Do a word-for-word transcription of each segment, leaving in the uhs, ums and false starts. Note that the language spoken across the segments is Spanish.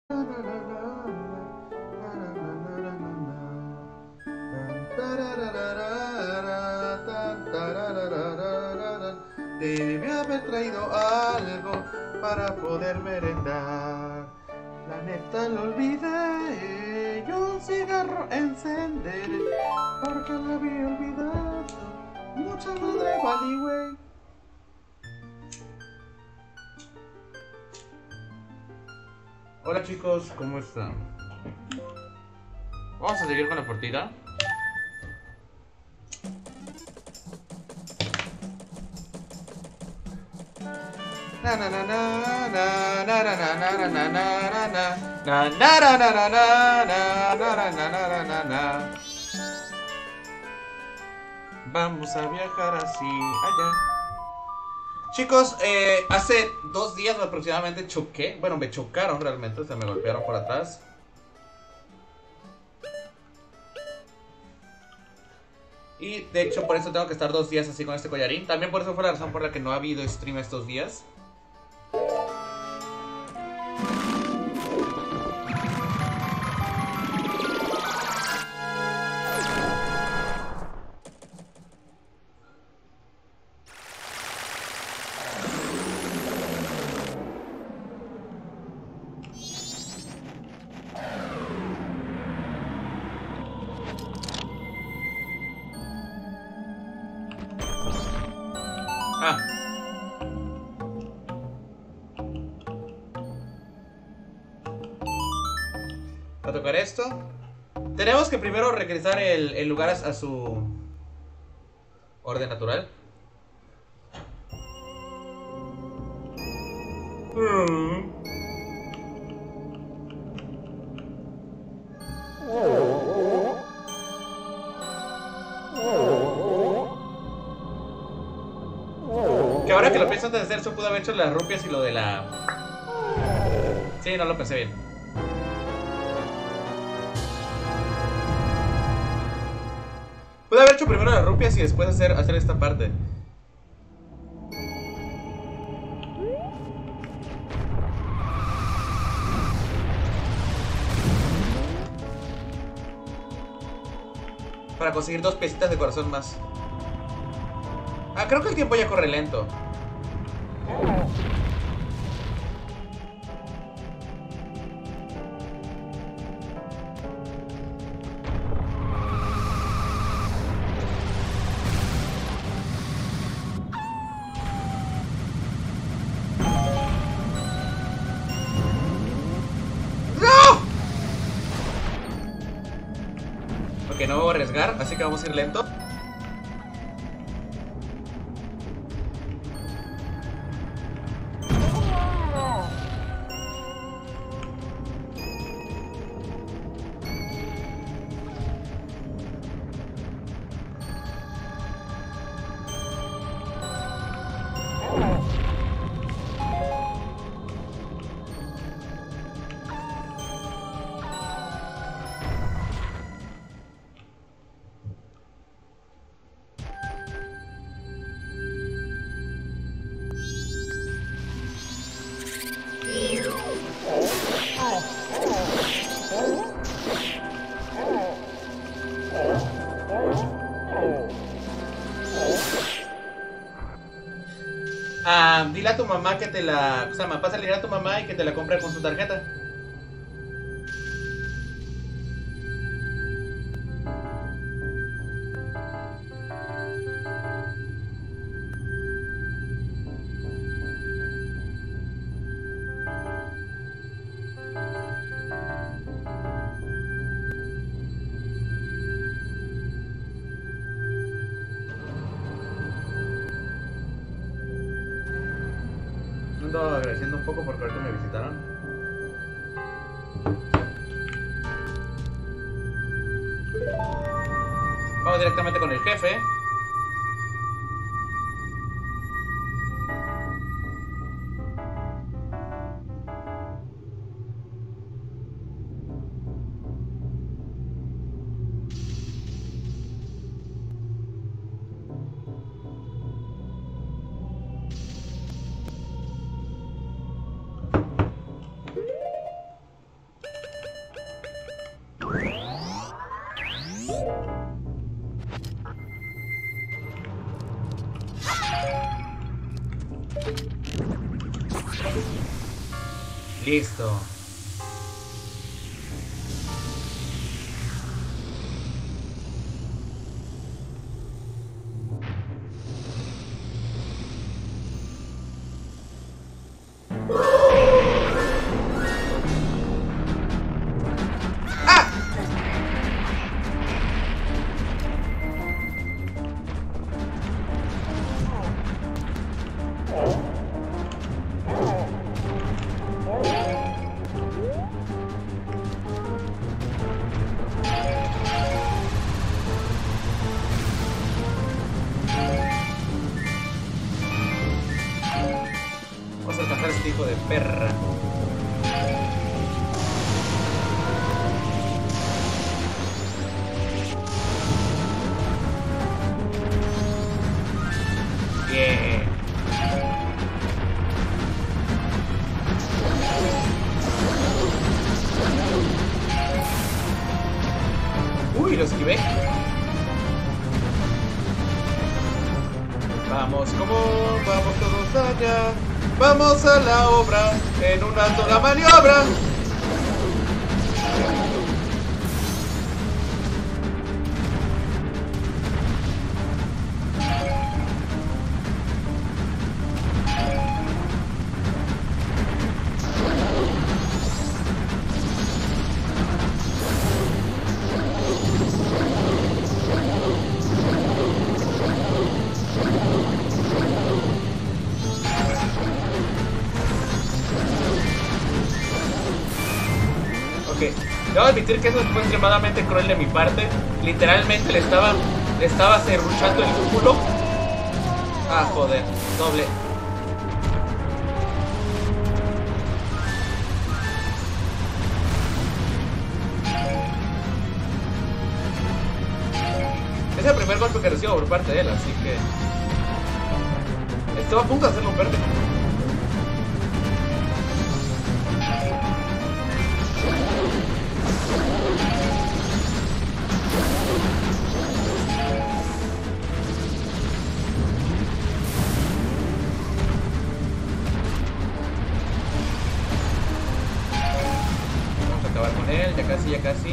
Debe haber traído algo para poder merendar. La neta lo olvidé y un cigarro encender porque lo había olvidado. Mucha madre vali, güey. Hola chicos, ¿cómo están? Vamos a seguir con la partida. Na na na na na na na na na na na na na na na na na na. Vamos a viajar así allá. Chicos, eh, hace dos días aproximadamente choqué. Bueno, me chocaron realmente, se me golpearon por atrás. Y de hecho por eso tengo que estar dos días así con este collarín. También por eso fue la razón por la que no ha habido stream estos días. A tocar esto. Tenemos que primero regresar el, el lugar a, a su orden natural. Mm. Que ahora que lo pienso antes de hacer eso, pudo haber hecho las rupias y lo de la... Sí, no lo pensé bien. Pude haber hecho primero las rupias y después hacer, hacer esta parte. Para conseguir dos piecitas de corazón más. Ah, creo que el tiempo ya corre lento. Que no voy a arriesgar, así que vamos a ir lento. Ah, dile a tu mamá que te la... O sea, pásale a tu mamá y que te la compre con su tarjeta. Ando agradeciendo un poco porque ahorita me visitaron. Vamos directamente con el jefe. Listo. Este hijo de perra. Bien. Uy, lo esquivé. Vamos, como vamos todos allá. Vamos a la obra, en una sola maniobra. Debo admitir que eso fue extremadamente cruel de mi parte. Literalmente le estaba le estaba serruchando el culo. Ah, joder, doble. Es el primer golpe que recibo por parte de él, así que estuve a punto de hacerlo verde. Ya casi, ya casi.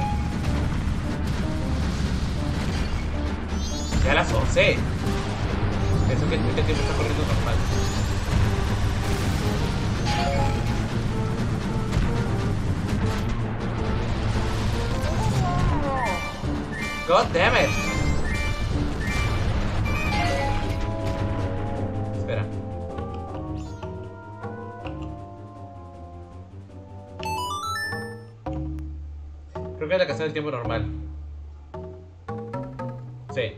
Ya las once. Eso que el tiempo está corriendo normal. God damn it. Espera. Creo que es la canción del tiempo normal. Sí.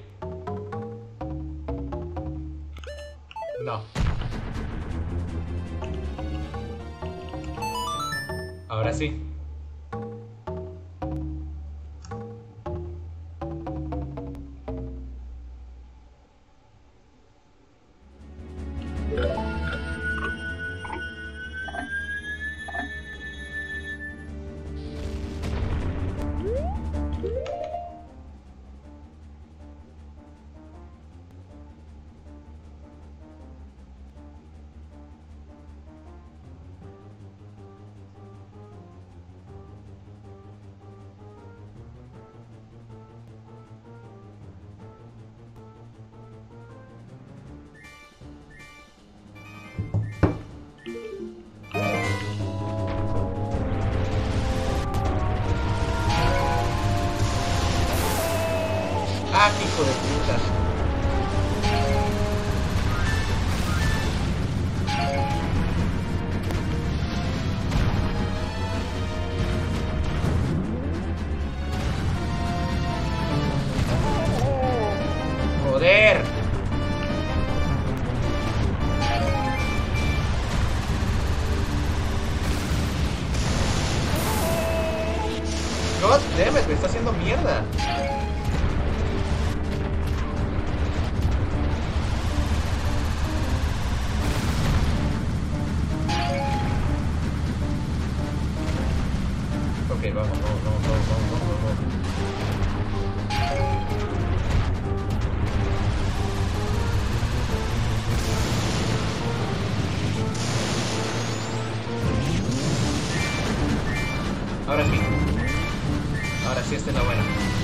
No. Ahora sí. Ah, qué hijo de puta. Joder. God damn it, me está haciendo mierda. Ok, vamos, vamos, vamos, vamos, vamos, vamos. Ahora sí. Ahora sí, esta es la buena.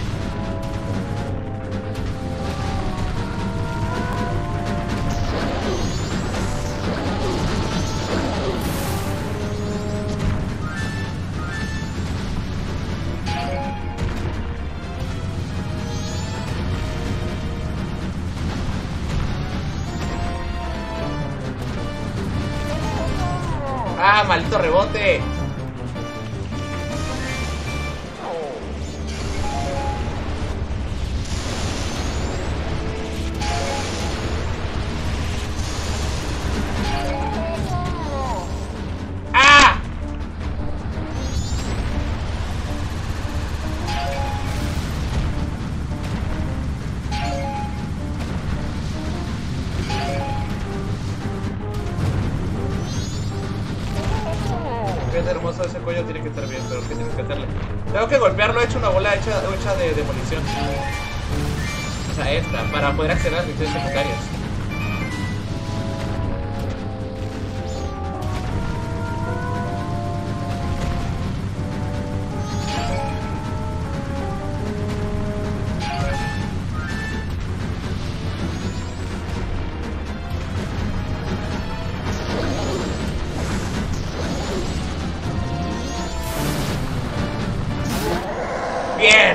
¡Ah, maldito rebote! Hermoso, ese cuello tiene que estar bien, pero ¿qué tienes que hacerle? Tengo que golpearlo hecho una bola hecha, hecha de demolición. O sea, esta, para poder acceder a las misiones secundarias. Bien.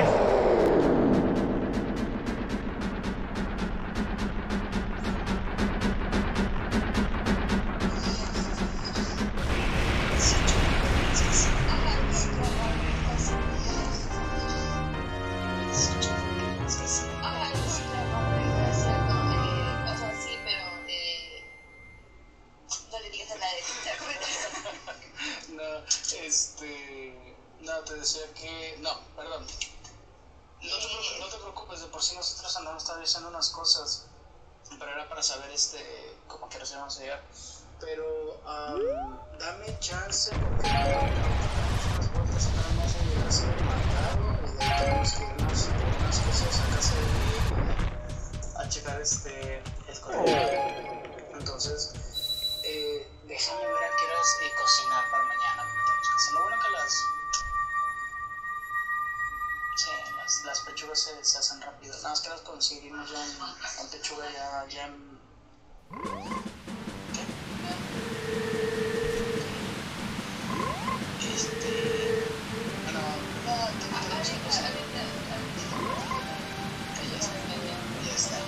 No, te decía que... No, perdón. No te, no te preocupes, de por sí nosotros andamos todavía haciendo unas cosas. Pero era para saber, este, cómo que nos íbamos a llegar. Pero, um, dame chance porque unas vueltas para no se llega a ser matado. Y de ahí tenemos que irnos por unas cosas a casa de mí a checar este, el correo. Entonces, eh, déjame ver a qué horas eh, cocinar para mañana. Lo bueno que las... Sí, las, las pechugas se, se hacen rápido. Nada más que las conseguimos ya en, en pechuga, ya, ya en... ¿Qué? Este... Bueno, no, tenemos que cocinar. Ya está, ya está.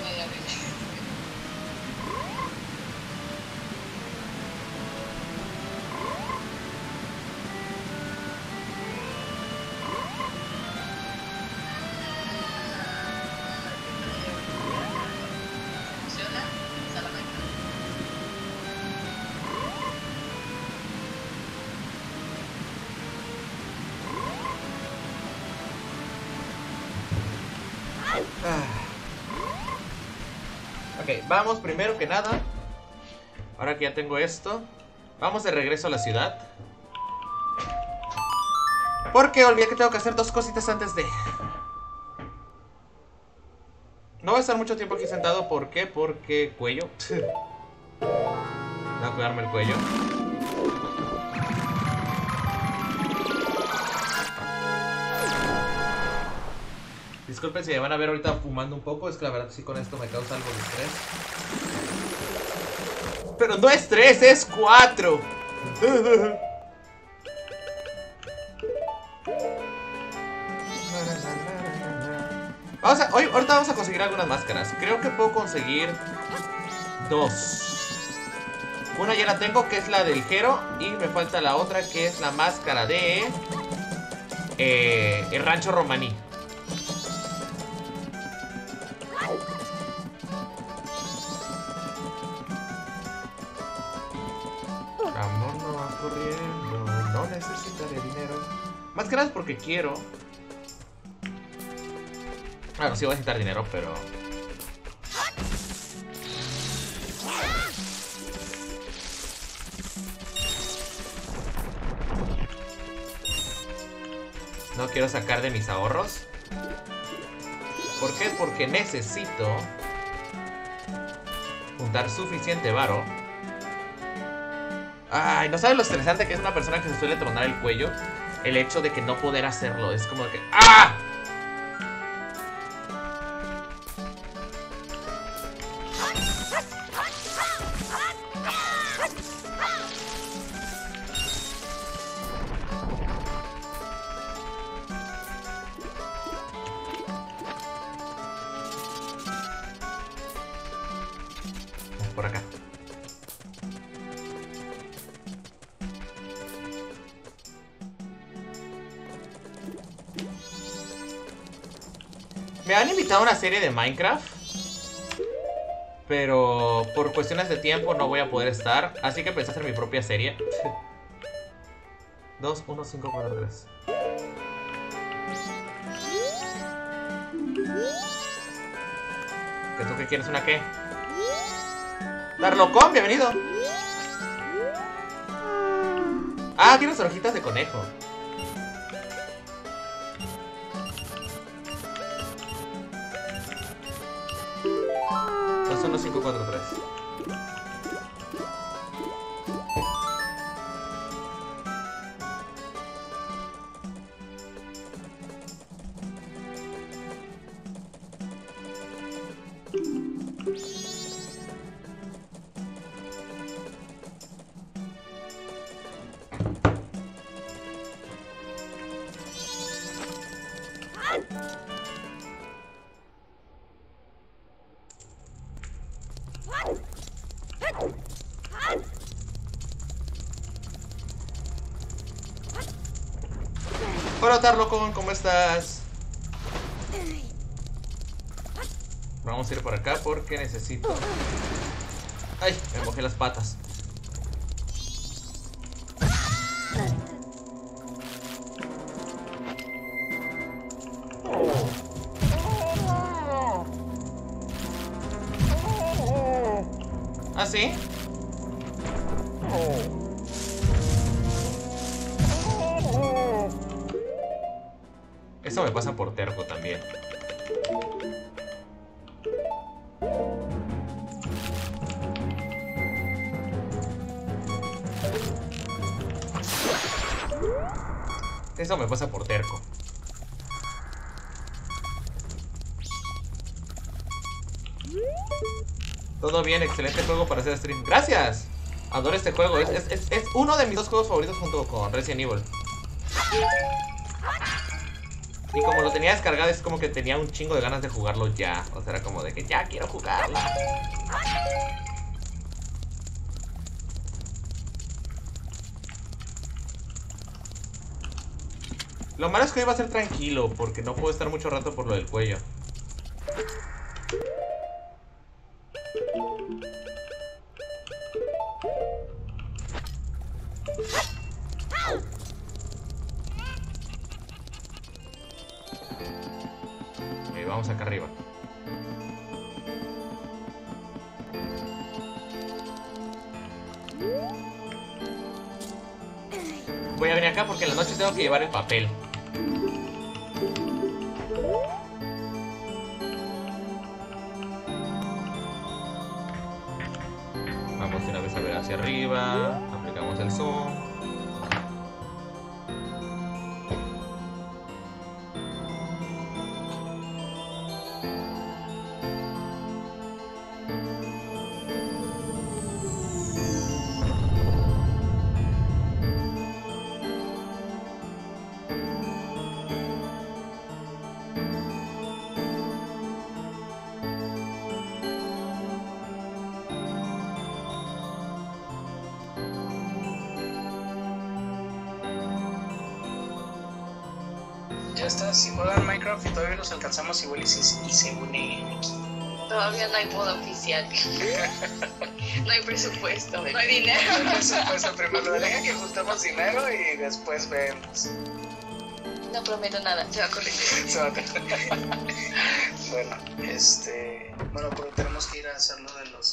Ok, vamos primero que nada. Ahora que ya tengo esto, vamos de regreso a la ciudad. Porque olvidé que tengo que hacer dos cositas antes de... No voy a estar mucho tiempo aquí sentado. ¿Por qué? Porque cuello. Voy a cuidarme el cuello. Disculpen si me van a ver ahorita fumando un poco. Es que la verdad sí, con esto me causa algo de estrés. Pero no es tres, es cuatro. Vamos a, hoy, ahorita vamos a conseguir algunas máscaras. Creo que puedo conseguir dos. Una ya la tengo, que es la del Jero. Y me falta la otra, que es la máscara de eh, el Rancho Romaní. Vámonos corriendo, no necesitaré dinero. Máscaras porque quiero. Bueno, sí voy a necesitar dinero, pero... no quiero sacar de mis ahorros. ¿Por qué? Porque necesito juntar suficiente varo. Ay, ¿no sabes lo estresante que es una persona que se suele tronar el cuello? el hecho de que no poder hacerlo. Es como que... ¡ah! Por acá. Me han invitado a una serie de Minecraft, pero por cuestiones de tiempo no voy a poder estar, así que pensé hacer mi propia serie. dos, uno, cinco, cuatro, tres. ¿Que tú qué quieres? ¿Una qué? Darlocón, bienvenido. Ah, tienes orejitas de conejo. dos, uno, cinco, cuatro, tres. Hola Tarlocon, ¿cómo estás? Vamos a ir por acá porque necesito... ¡Ay! Me mojé las patas. ¿Ah, sí? Eso me pasa por terco también. Eso me pasa por terco. Todo bien, excelente juego para hacer stream. ¡Gracias! Adoro este juego. Es, es, es, es uno de mis dos juegos favoritos junto con Resident Evil. Y como lo tenía descargado, es como que tenía un chingo de ganas de jugarlo ya. O sea, era como de que ya quiero jugarlo. Lo malo es que hoy va a ser tranquilo, porque no puedo estar mucho rato por lo del cuello. Ok, vamos acá arriba. Voy a venir acá porque en la noche tengo que llevar el papel. Vamos de una vez a ver hacia arriba. Aplicamos el zoom. Ya está, si juegan Minecraft y todavía los alcanzamos igual y se, y se unen aquí. Todavía no hay modo oficial. No hay presupuesto, no hay dinero. No hay presupuesto, primero deja que juntamos dinero y después vemos. No prometo nada, se va a corregir. Se va a corregir. Bueno, este... Bueno, pero tenemos que ir a hacer lo de los...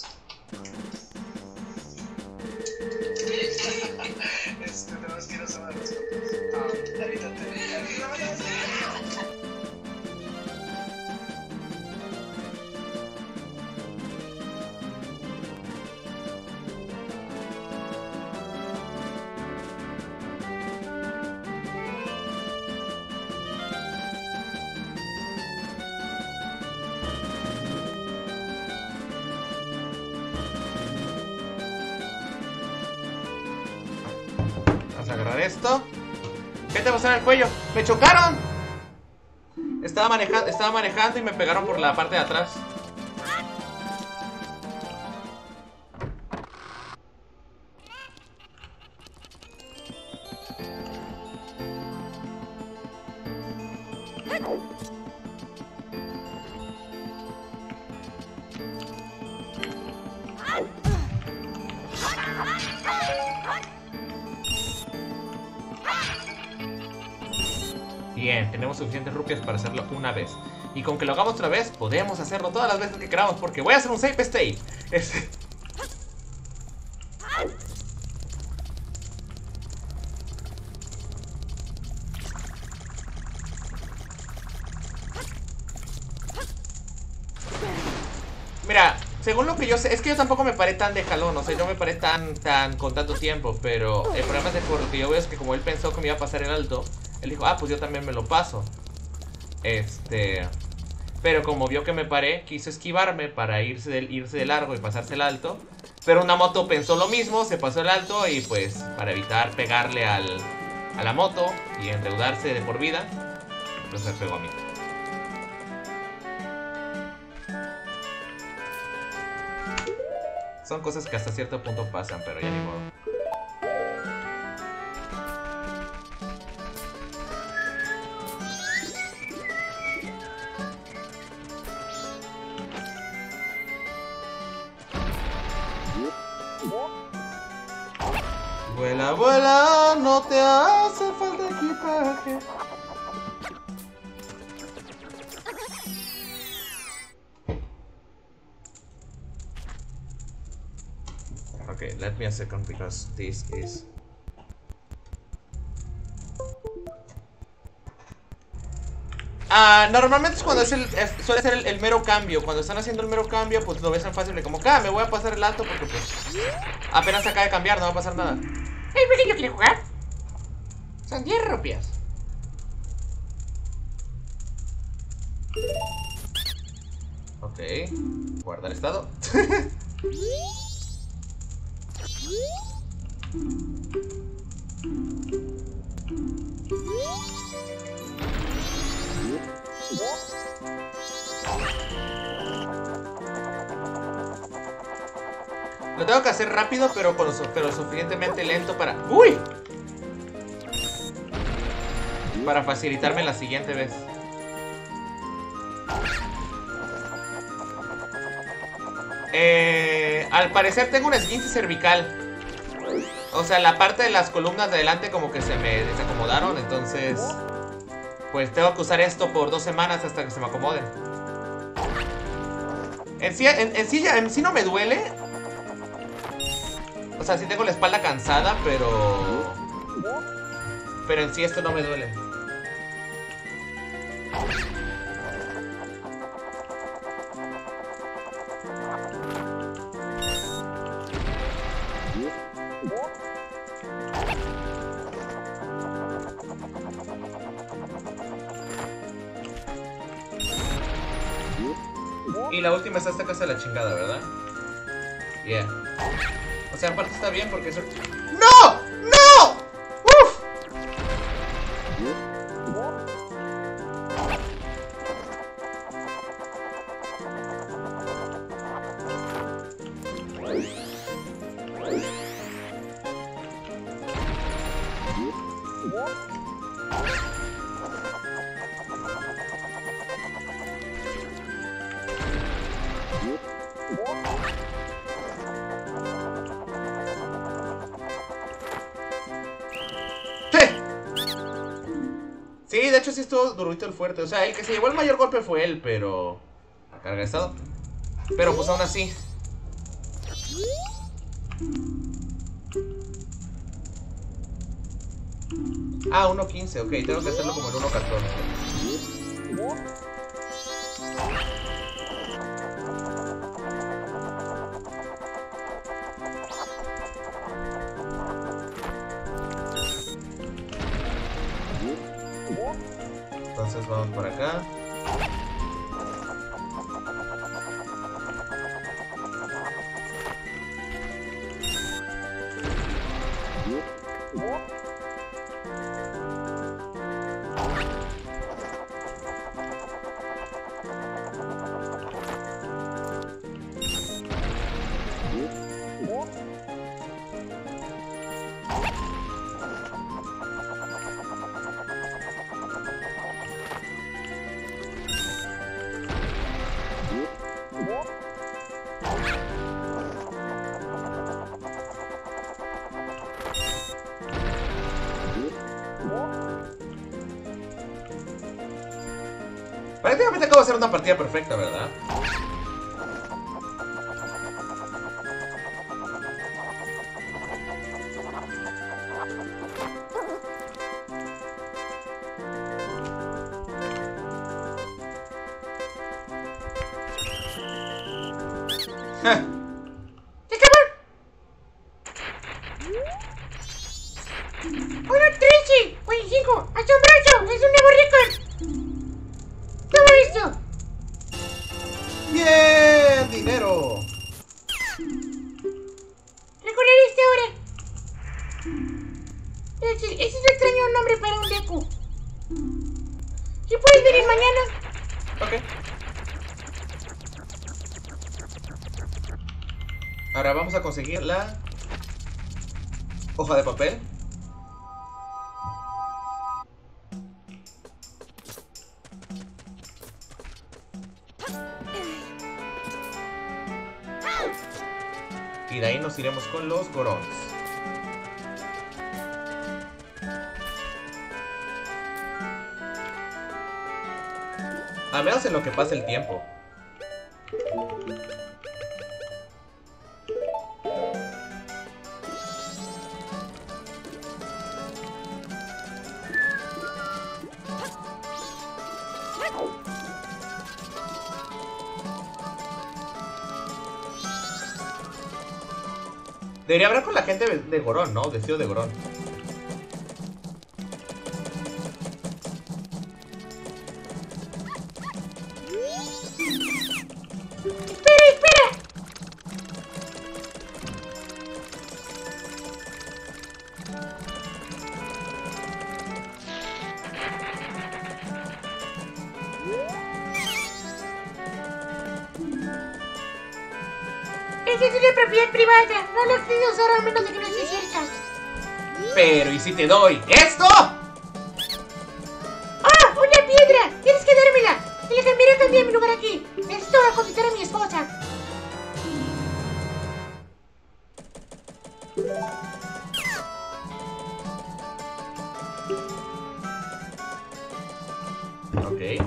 Este, tenemos que ir a hacer lo de los fotos. Ah, ahorita te... agarrar esto. ¿Qué te pasó en el cuello? ¡Me chocaron! Estaba manejando, estaba manejando y me pegaron por la parte de atrás. Bien, tenemos suficientes rupias para hacerlo una vez. Y con que lo hagamos otra vez, podemos hacerlo todas las veces que queramos. Porque voy a hacer un save state. Este... Mira, según lo que yo sé, es que yo tampoco me paré tan de jalón. O sea, yo me paré tan, tan con tanto tiempo. Pero el problema es que por lo que yo veo es que como él pensó que me iba a pasar el alto, él dijo, ah, pues yo también me lo paso. Este... Pero como vio que me paré, quiso esquivarme para irse de, irse de largo y pasarse el alto. Pero una moto pensó lo mismo, se pasó el alto y pues para evitar pegarle al, a la moto y endeudarse de por vida, pues me pegó a mí. Son cosas que hasta cierto punto pasan, pero ya ni modo. Vuela, vuela, no te hace falta equipaje. Okay, let me a second because this is... Ah, normalmente es cuando es el, es, suele ser el, el mero cambio. Cuando están haciendo el mero cambio, pues lo ves tan fácil de como que, ah, me voy a pasar el alto porque pues apenas se acaba de cambiar, no va a pasar nada. ¿El pequeño quiere jugar? Son diez rupias. Ok, guardar estado. Lo tengo que hacer rápido, pero, con lo, pero suficientemente lento para... ¡Uy! Para facilitarme la siguiente vez. Eh, al parecer tengo una esguince cervical. O sea, la parte de las columnas de adelante como que se me desacomodaron. Entonces, pues tengo que usar esto por dos semanas hasta que se me acomoden. En sí, en, en sí, en sí no me duele. O sea, sí tengo la espalda cansada, pero... Pero en sí esto no me duele. Y la última está esta casa de la chingada, ¿verdad? Yeah. O sea, aparte está bien porque eso... ¡No! ¡No! ¡Uf! Sí, de hecho sí estuvo durito el fuerte. O sea, el que se llevó el mayor golpe fue él, pero... La carga de estado. Pero pues aún así. Ah, uno quince, ok, tengo que hacerlo como el uno catorce. Entonces vamos por acá. Prácticamente acabo de hacer una partida perfecta, ¿verdad? ¡Uno trece! ¡veinticinco! ¡Asombroso! ¡Es un nuevo récord! ¡Todo esto! ¡Bien! ¡Dinero! Recordaré esta hora. Ese, ese es un extraño nombre para un Deku. ¿Sí puedes venir mañana? Ok. Ahora vamos a conseguir la hoja de papel. Y de ahí nos iremos con los Gorons. Al menos en lo que pasa el tiempo. Debería hablar con la gente de Goron, ¿no? Vestido de Goron. ¡Espera, espera! Esta es una propiedad privada. No la puedes usar a menos de que no estés cerca. Pero, ¿y si te doy esto? ¡Ah! ¡Una piedra! ¡Tienes que dármela! Y le cambiaré a cambiar mi lugar aquí. Necesito consultar a mi esposa. Ok.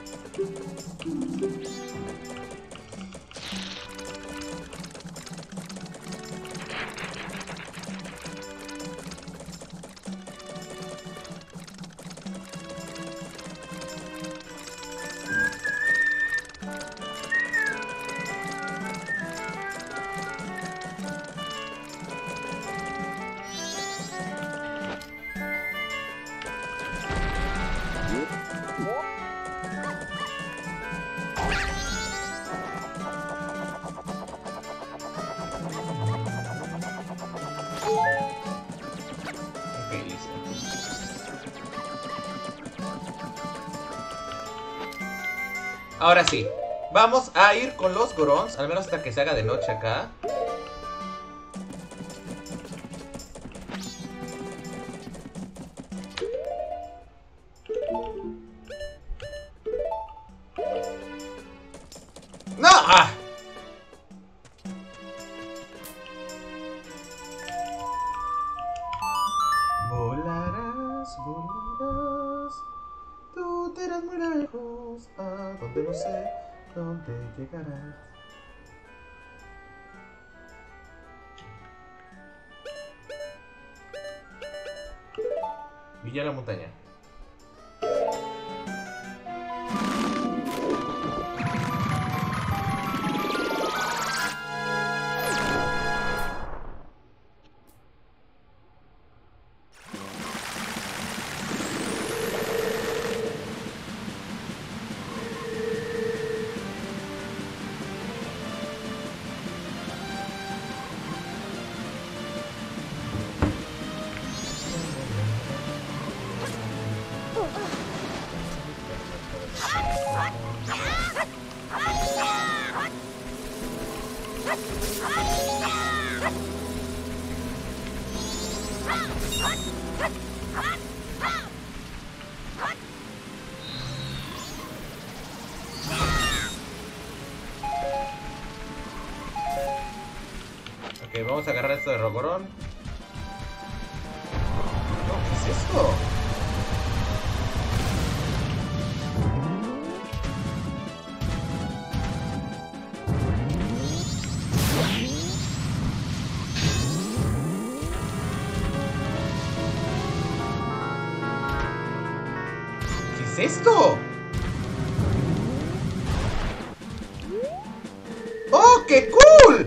Ok, listo. Ahora sí, vamos a ir con los Gorons, al menos hasta que se haga de noche acá. ¡No! ¡Ah! Volarás, volarás, tú te irás muy lejos, a donde no sé dónde llegarás. Villa la montaña. Ok, vamos a agarrar esto de Rogorón. No, ¿qué es esto? esto? ¡Oh, qué cool!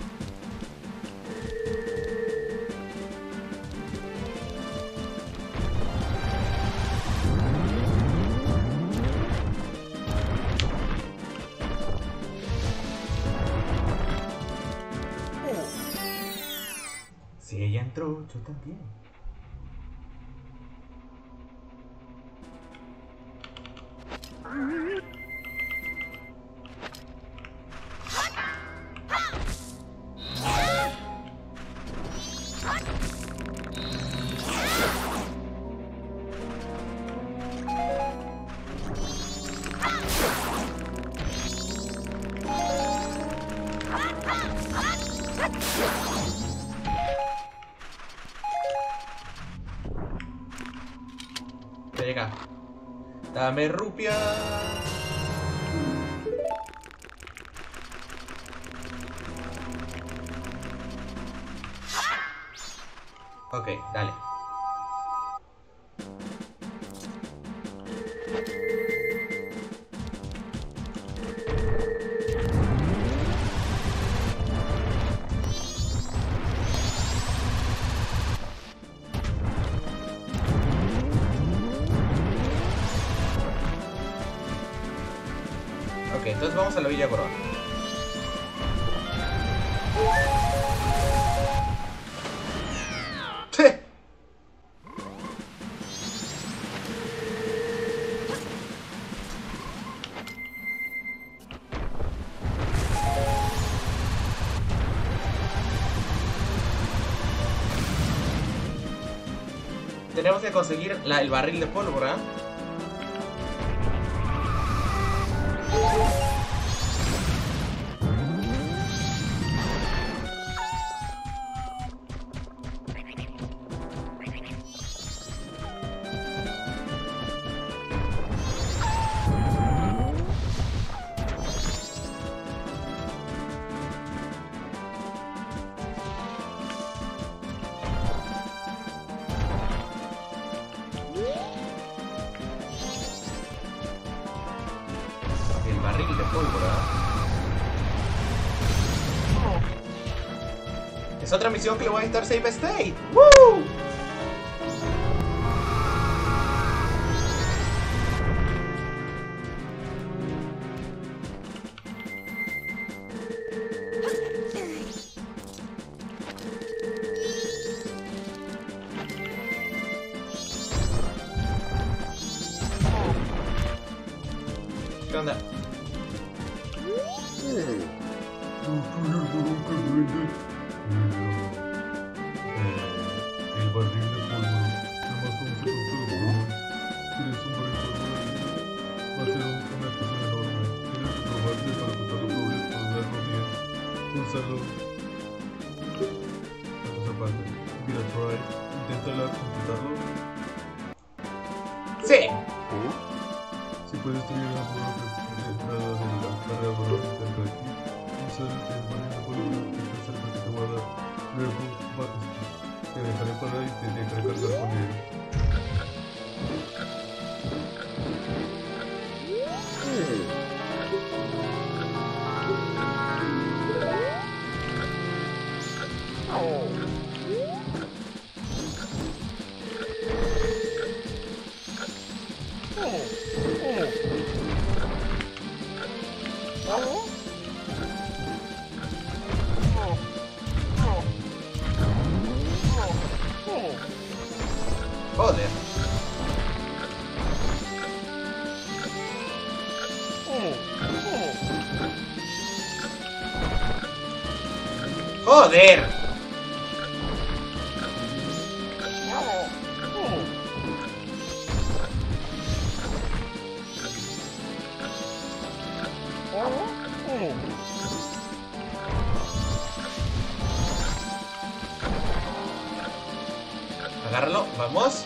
Si ella entró, yo también. Ya llega. Dame rupia. Ok, dale. Ok, entonces vamos a la Villa Gorba. Tenemos que conseguir la, el barril de pólvora. El barril de pólvora. Es otra misión que le voy a estar Save State. ¡Woo! ¿Qué onda? El barril de pólvora. Además, como se tienes un barril de pólvora, va a ser un, una explosión enorme. Tienes que probarte para tocarlo doble, para darlo bien. Úsalo. Esa parte. Mira, try. Inténtala completarlo. Sí. Si puedes destruir la pólvora de entrada de la carga volante cerca de aquí, usa el barril de pólvora que está cerca que te voy a dar. Luego, va- te dejaré parar y te dejaré cargar con él. Joder. Joder. Agárralo, vamos.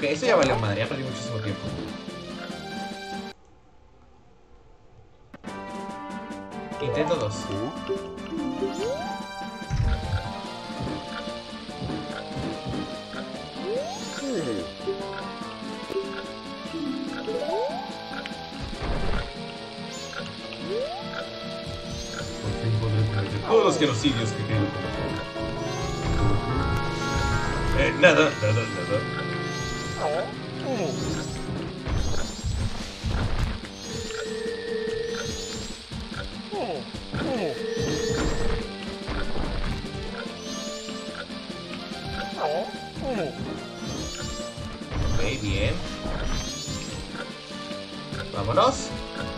eso ya valió madre, ya perdí muchísimo tiempo. Intento dos. Todos los genocidios que quedan. Eh, nada, nada, nada. Ok, bien. Vámonos.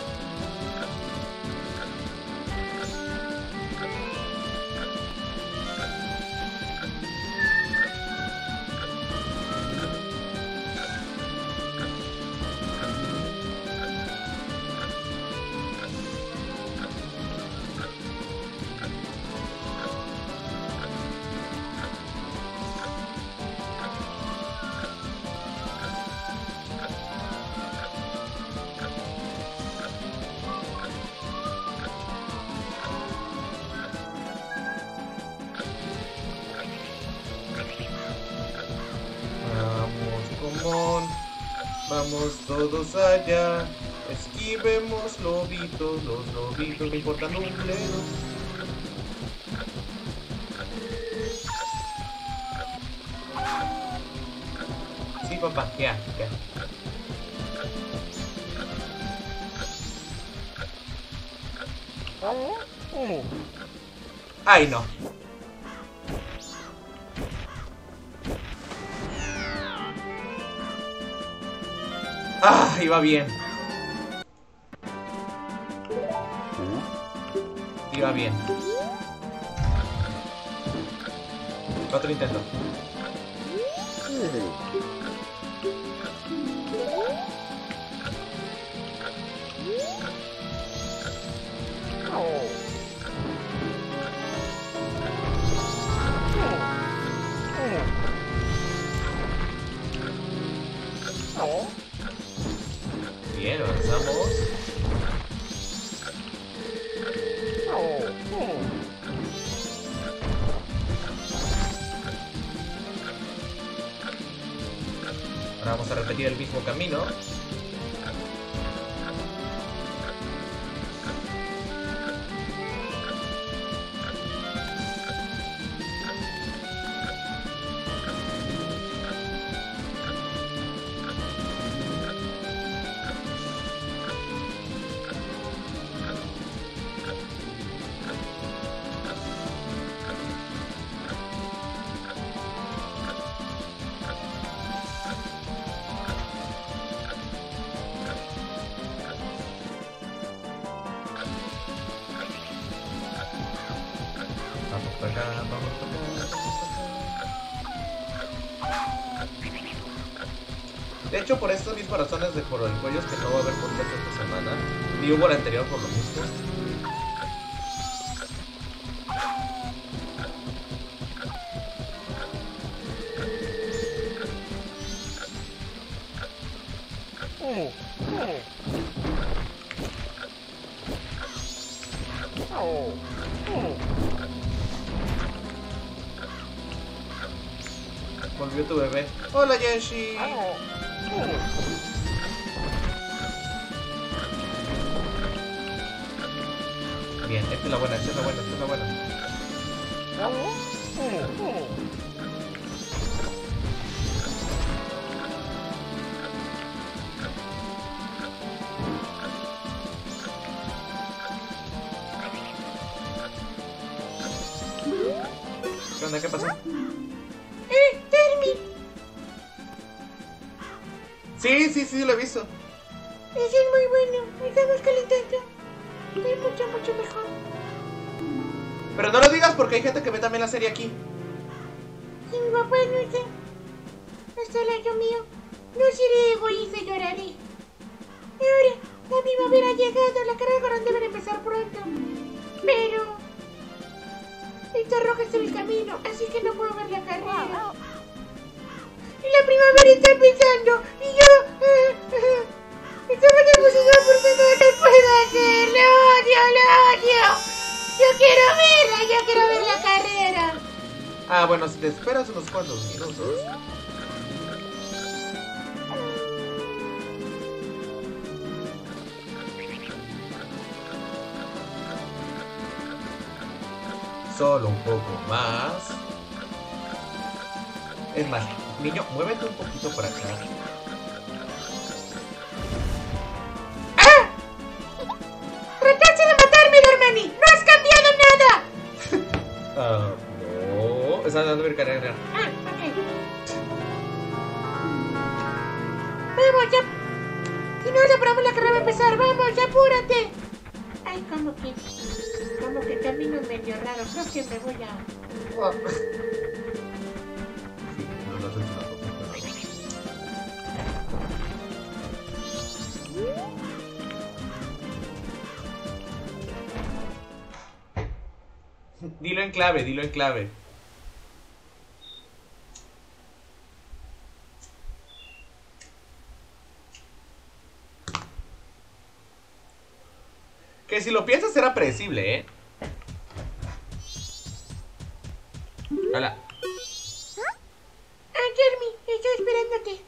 Vamos todos allá, esquivemos lobitos, los lobitos me importan un bledo. Sí, papá, ya, ya. Ay, no. Ah, iba bien. Iba bien. Otro intento. Bien, avanzamos. Ahora vamos a repetir el mismo camino. Vamos para acá, vamos para acá. De hecho, por estas mismas razones de por el cuello es que no va a haber podcast esta semana. Ni hubo el anterior por lo mismo. Volvió tu bebé. Hola, Yoshi. Bien, esta es la buena, esta es la buena, esta es la buena. ¿Qué onda? ¿Qué pasó? ¡Eh, Termi! Sí, sí, sí, lo he visto. Ese es muy bueno. Estamos calentando. Es mucho, mucho mejor. Pero no lo digas porque hay gente que ve también la serie aquí. Si mi papá no está, no está al lado mío, no seré egoísta y lloraré. Y ahora, la primavera ha llegado, la carrera coral debe empezar pronto. Pero esta roja está en el camino, así que no puedo ver la carrera. Y la primavera está empezando y yo eh, eh, estaba nerviosa porque no lo puedo hacer. Lo odio, lo odio. Yo quiero verla, yo quiero ver la carrera. Ah, bueno, si te esperas unos cuantos minutos. Solo un poco más. Es más, niño, muévete un poquito por acá. ¡Ah! ¡Trataste de matarme, Darmani! ¡No has cambiado nada! Ah, no. Está dando ver carrera. Ah, ok. Vamos, ya. Si no nos apuramos, la carrera va a empezar. Vamos, ya apúrate. Ay, como que. Como que camino medio raro. Creo que me voy a. Oh. No, no, no, no. Dilo en clave, dilo en clave. Que si lo piensas será predecible, ¿eh? Hola. Ah, Jeremy, estoy esperándote.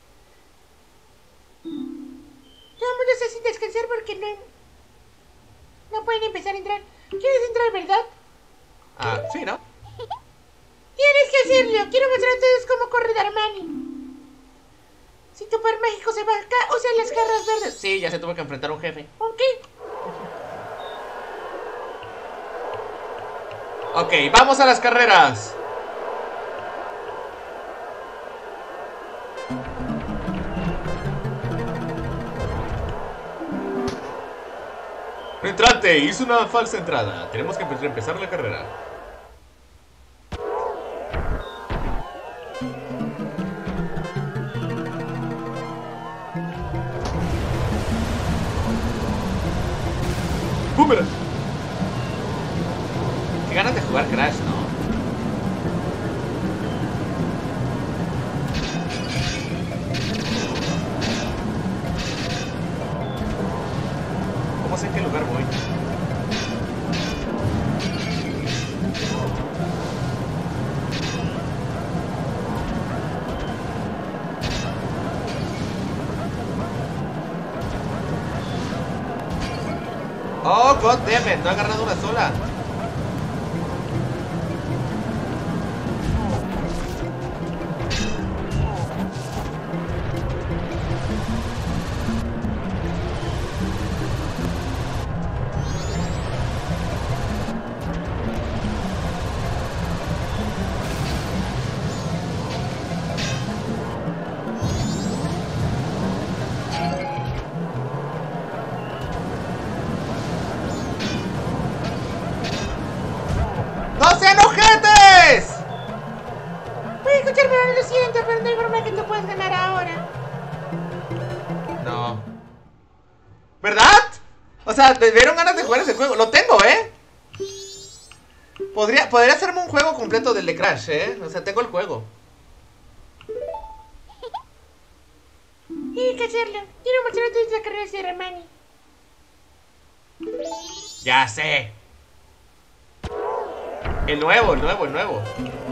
Vamos a hacer sin descansar porque no. No pueden empezar a entrar. ¿Quieres entrar, verdad? Ah, sí, ¿no? Tienes que hacerlo. Quiero mostrar a todos cómo corre Darmani. Si tu par mágico se va acá, usa las garras verdes. Sí, ya se tuvo que enfrentar a un jefe. ¿Ok? Ok, vamos a las carreras. Entrante, hizo una falsa entrada. Tenemos que empezar la carrera. ¡Boomerang! Qué ganas de jugar Crash, ¿no? ¿Cómo sé en qué lugar voy? Oh, goddammit, no he agarrado una sola. ¡No sean ojetes! Voy a escuchar, pero lo siento, pero no hay forma que tú puedas ganar ahora. No. ¿Verdad? O sea, me dieron ganas de jugar ese juego. Lo tengo, ¿eh? Podría, podría hacerme un juego completo del de Crash, ¿eh? O sea, tengo el juego. Tienes que hacerlo. Quiero mostrar a todos la carrera de Darmani. Ya sé. El nuevo, el nuevo, el nuevo.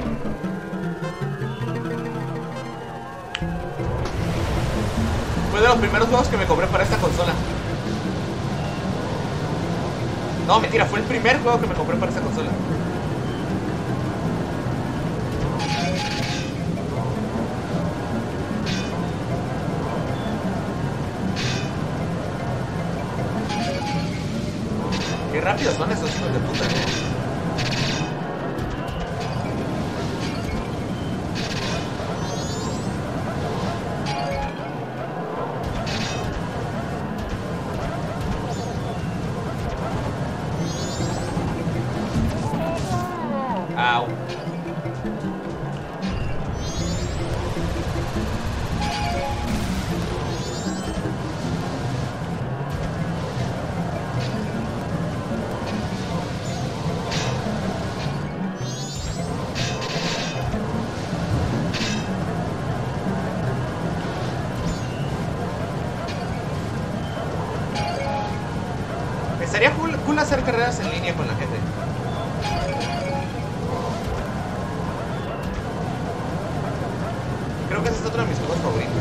Fue de los primeros juegos que me compré para esta consola. No, mentira, fue el primer juego que me compré para esta consola. Qué rápidos son esos hijos de puta, ¿eh? Au. Estaría cool, cool hacer carreras en línea con la gente. Creo que ese es otro de mis juegos favoritos.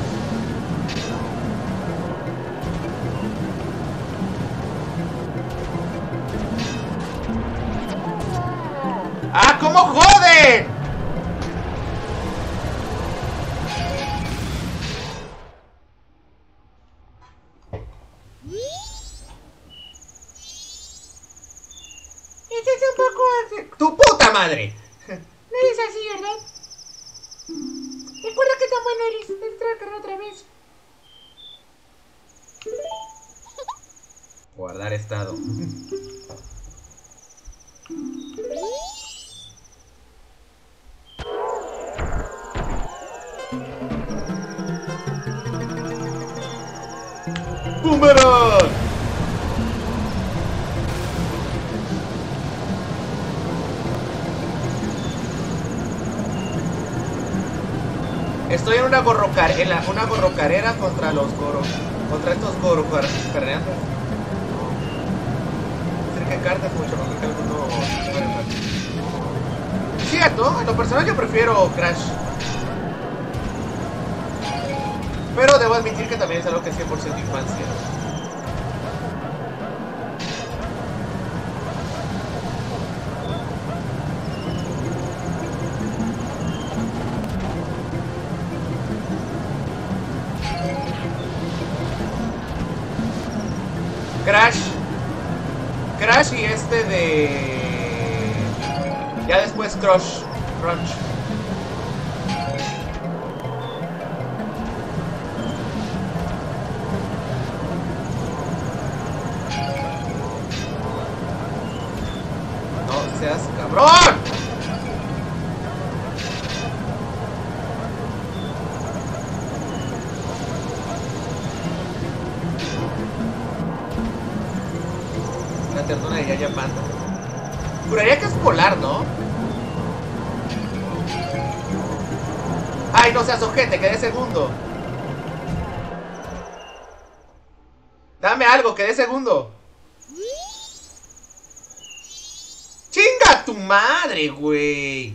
¡Ah, cómo jode! Esto es un poco así. ¡Tu puta madre! No eres así, ¿verdad? Recuerda que tan bueno eres. Entra a cargar otra vez. Guardar estado. ¡Boomerang! Estoy en una gorrocar en la, una gorrocarera contra los goros, contra estos gorrocarreantes. Decir que cartas mucho mejor que alguno. Cierto, en lo personal yo prefiero Crash. Pero debo admitir que también es algo que es cien por ciento infancia. Crash. Crash y este de... Ya después Crush. Crunch. No seas cabrón. La ternura de Yaya Panda. Juraría que es polar, ¿no? ¡Ay, no seas ojete! ¡Quedé segundo! ¡Dame algo! ¡Quedé segundo! ¡Chinga tu madre, güey!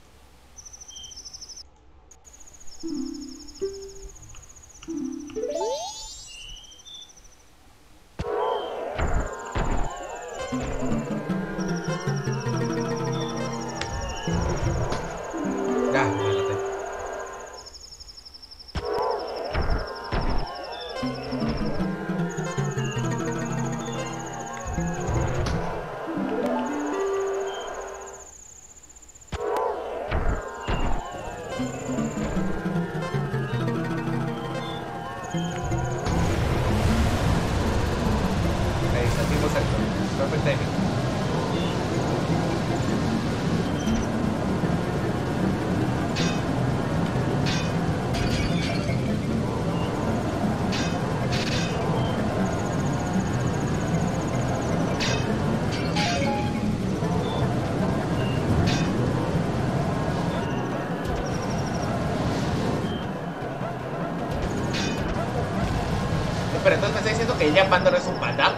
Ya, me maté. Ahí está, tiempo exacto. Perfect timing. Pero entonces me está diciendo que ella Panda no es un panda.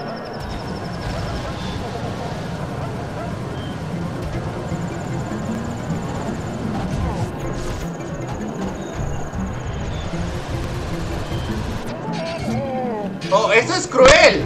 ¡Oh, eso es cruel!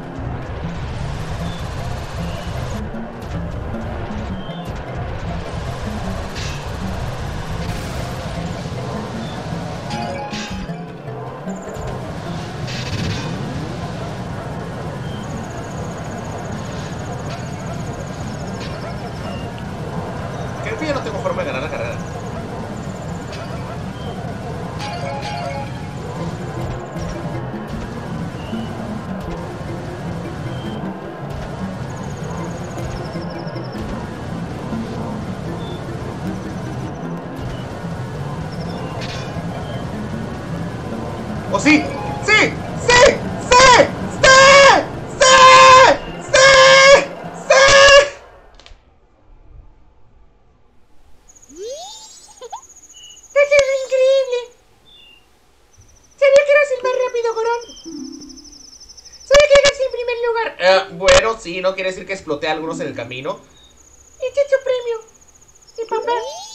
Creo que ya no tengo forma de ganar la carrera. ¡Oh, sí! ¡Sí! ¡Sí! ¡Sí! ¡Sí! ¡Sí! ¡Sí! ¡Sí! ¡Eso es increíble! ¿Sabía que eras el más rápido, Gorón? ¿Sabía que llegaste en primer lugar? Eh, bueno. Pero sí, no quiere decir que exploté a algunos en el camino. Este es su premio. Mi papá.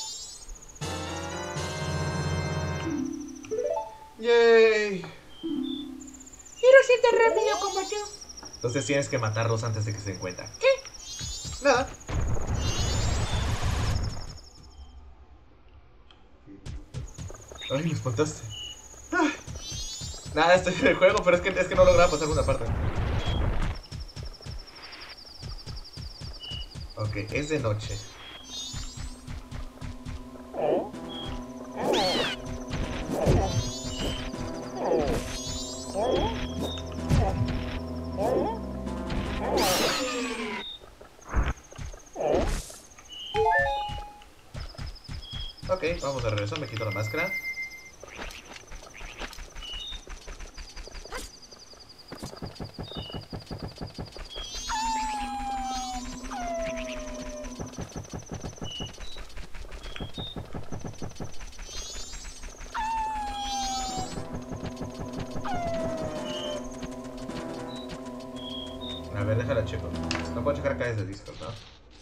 Yay. Quiero ser tan rápido como tú. Entonces tienes que matarlos antes de que se den cuenta. ¿Qué? Nada. Ay, me espantaste. Ay. Nada, estoy en el juego, pero es que, es que no lograba pasar una parte. Ok, es de noche. Ok, vamos de regreso, me quito la máscara. A ver, déjala checo. No puedo checar acá desde Discord, ¿no?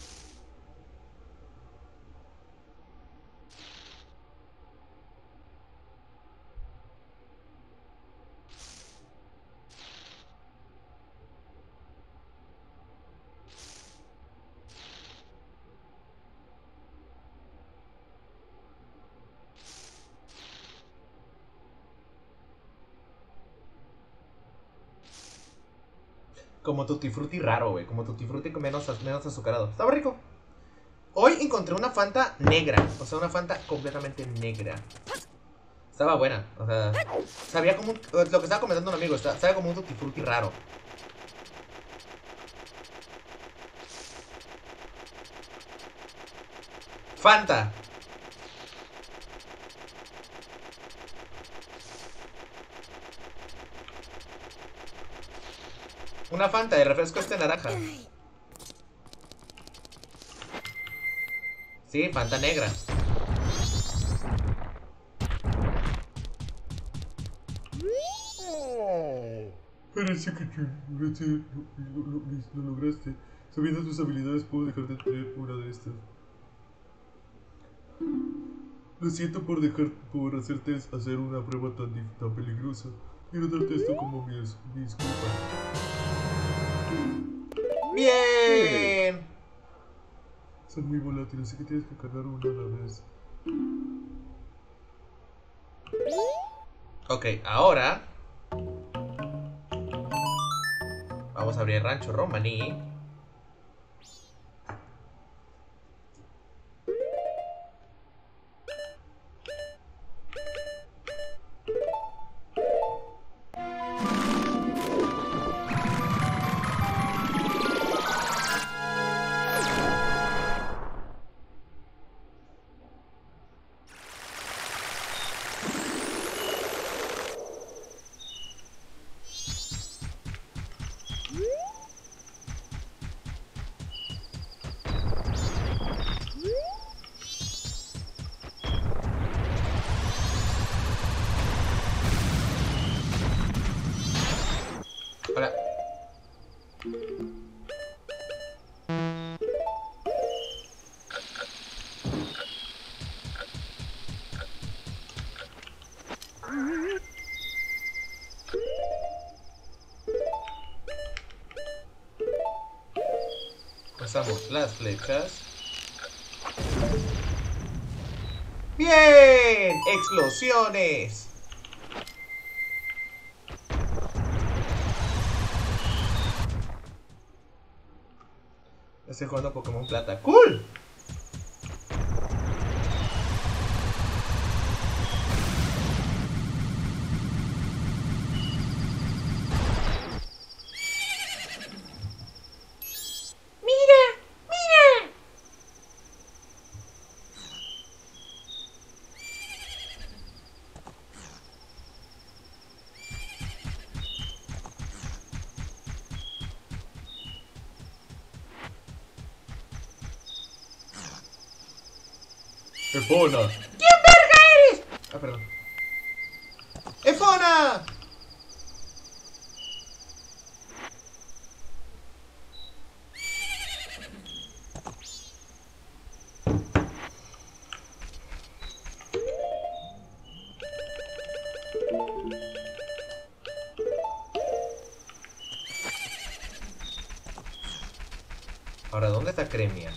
Como tutti frutti raro, güey. Como tutti frutti con menos, menos azucarado. Estaba rico. Hoy encontré una Fanta negra. O sea, una Fanta completamente negra. Estaba buena. O sea, sabía como un, lo que estaba comentando un amigo. Sabía como un tutti frutti raro. Fanta. Una Fanta de refresco este naranja. Sí, Fanta negra. Parece que lo, lo, lo, lo lograste. Sabiendo tus habilidades, puedo dejar de tener una de estas. Lo siento por dejar por hacerte hacer una prueba tan, tan peligrosa. Quiero darte esto como mi, mi disculpa. Bien. Son muy volátiles, así que tienes que cargar una a la vez. Ok, ahora vamos a abrir el rancho romaní. Hola. Pasamos las flechas. ¡Bien! ¡Explosiones! Estoy jugando Pokémon Plata. ¡Cool! Epona. ¿Quién verga eres? Ah, perdón. ¡Epona! Ahora, ¿dónde está Cremia?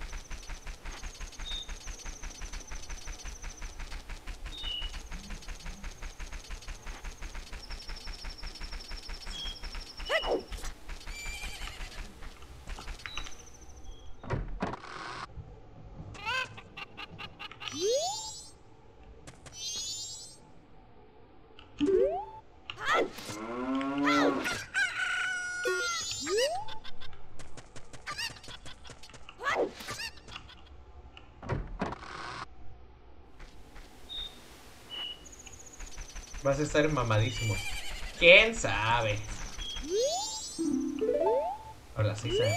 Vas a estar mamadísimo. ¿Quién sabe? Ahora sí sé.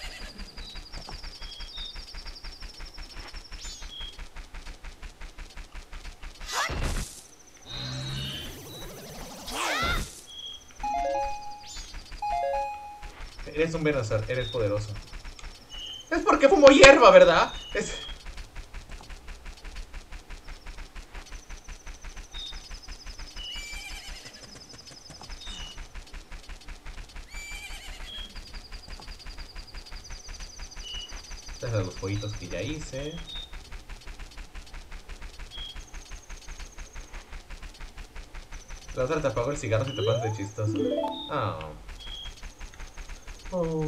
Eres un Venusaur, eres poderoso. Es porque fumo hierba, ¿verdad? Es... Estos son los pollitos que ya hice. La otra te apago el cigarro si te pasas de chistoso. Oh. Oh.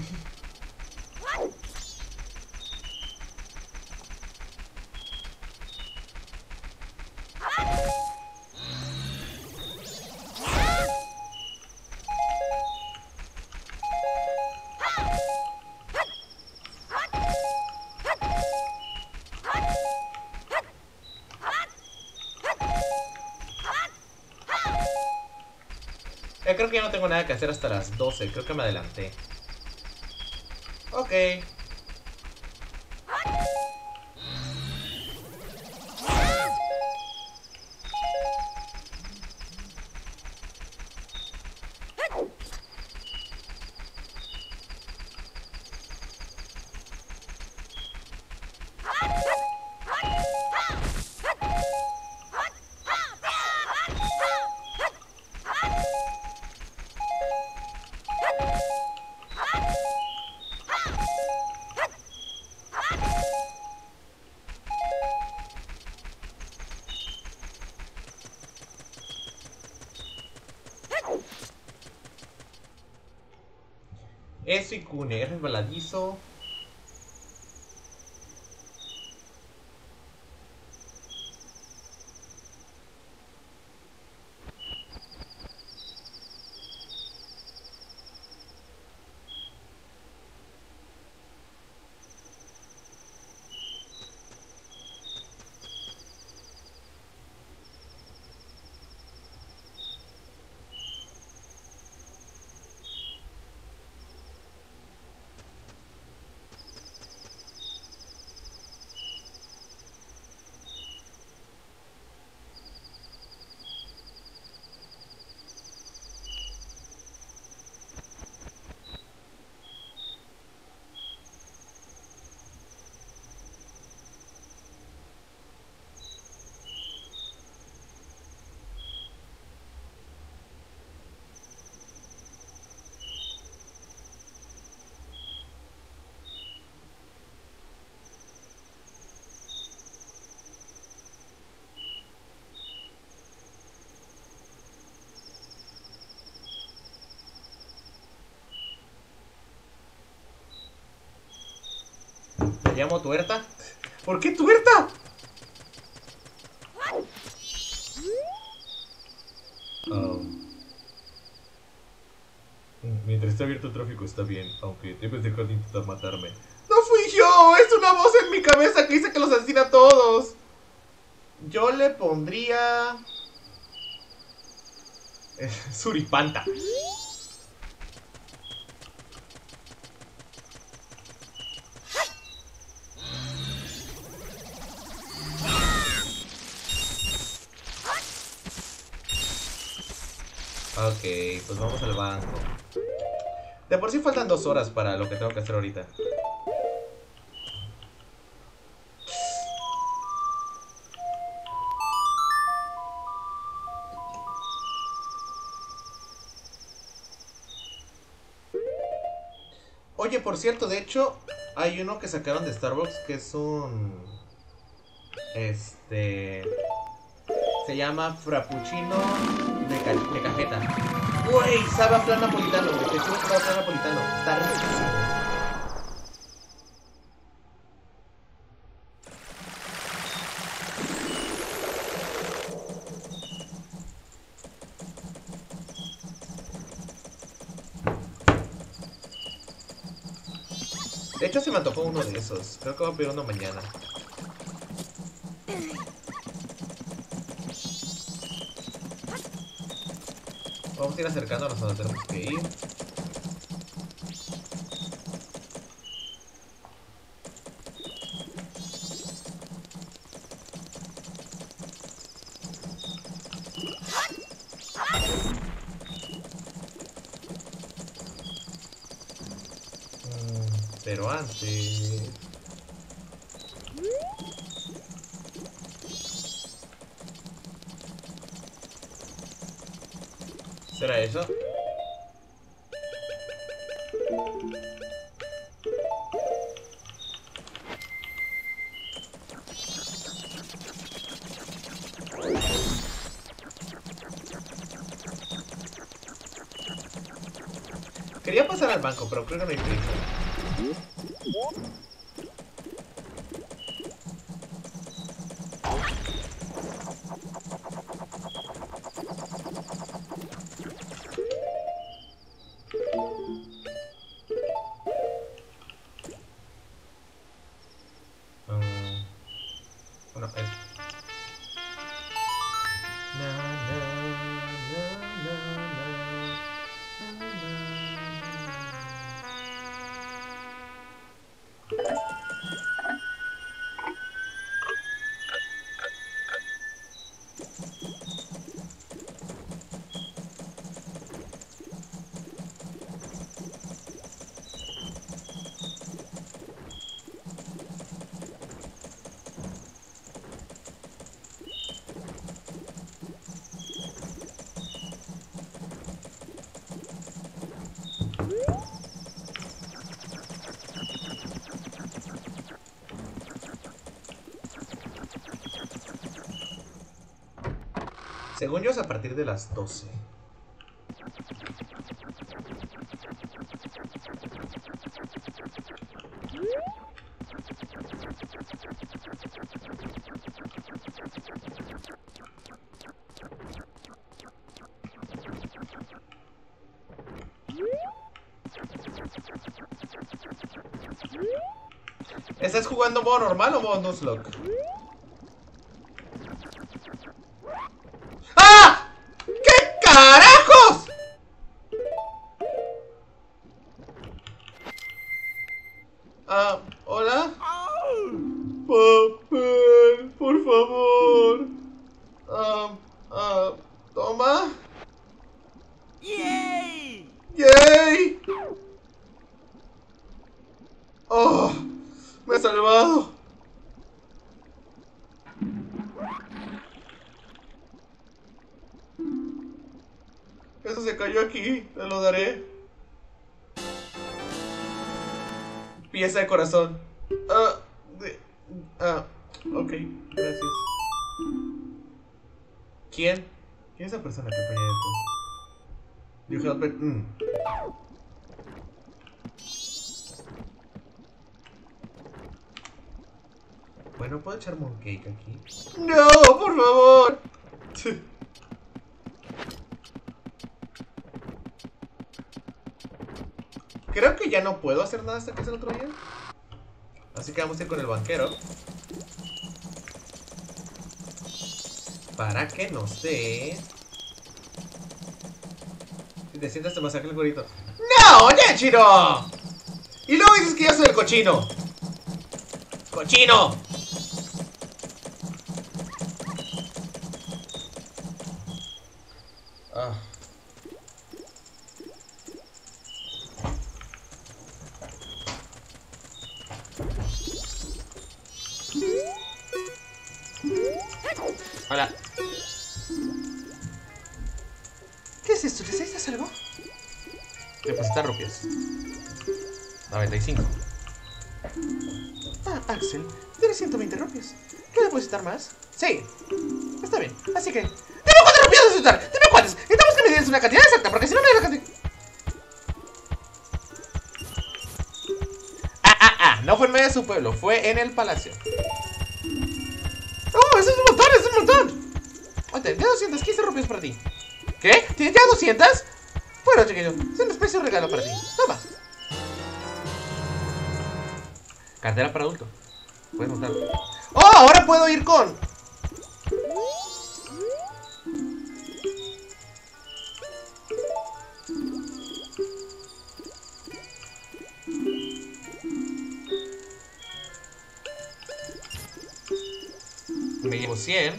Eh, creo que ya no tengo nada que hacer hasta las doce. Creo que me adelanté. Ok. Eso y Kune, es resbaladizo. ¿Me llamo Tuerta? ¿Por qué Tuerta? Oh. Mientras esté abierto el tráfico está bien, aunque debes dejar de intentar matarme. ¡No fui yo! ¡Es una voz en mi cabeza que dice que los asesina a todos! Yo le pondría... Suripanta. Ok, pues vamos al banco. De por sí faltan dos horas para lo que tengo que hacer ahorita. Oye, Oye, por cierto, de hecho, hay uno que sacaron de Starbucks que es un... Este... Se llama Frappuccino de, ca de cajeta. Güey, sabe a flan napolitano, güey. Te juro que sabe a flan napolitano. Está riquísimo. De hecho, se me antojó uno de esos. Creo que voy a pedir uno mañana. Vamos a ir acercándonos a donde tenemos que ir. Mm, pero antes... ¿Será eso? Quería pasar al banco, pero creo que no hay prisa. Según yo es a partir de las doce. ¿Estás jugando modo normal o modo Nuzlocke? ¡Ah! ¿Qué carajos? Ah, ¿hola? Papel, por favor. Ah, ah, toma. ¡Yay! ¡Yay! ¡Oh! ¡Me he salvado! Eso se cayó aquí, te lo daré. Pieza de corazón. Ah, de, ah, ok, gracias. ¿Quién? ¿Quién es esa persona que falla esto? You help it. Mm. Bueno, ¿puedo echar mooncake aquí? ¡No, por favor! Creo que ya no puedo hacer nada hasta que sea el otro día. Así que vamos a ir con el banquero. Para que nos dé... Si te sientas te masaje el gorrito. ¡No, Yachiro! Y luego dices que yo soy el cochino. ¡Cochino! Ah. Hola. ¿Qué es esto? ¿Necesitas algo? Depositar rupias. noventa y cinco. Ah, Axel, tienes ciento veinte rupias. ¿Quieres depositar más? Sí, Está bien, así que... ¡dime cuántas rupias depositar! ¡Dime cuántas! Necesitamos que me des una cantidad exacta, porque si no me das la cantidad... Ah, ah, ah, no fue en medio de su pueblo, fue en el palacio. ¡Oh, eso es un montón, eso es un montón! Oye, ya doscientas quince rupias para ti. ¿Qué? ¿Tienes ya doscientas? Bueno, chiquillo, es un especie de regalo para ti. Toma. Cartera para adulto. Puedes montarlo. ¡Oh! Ahora puedo ir con... Me llevo cien.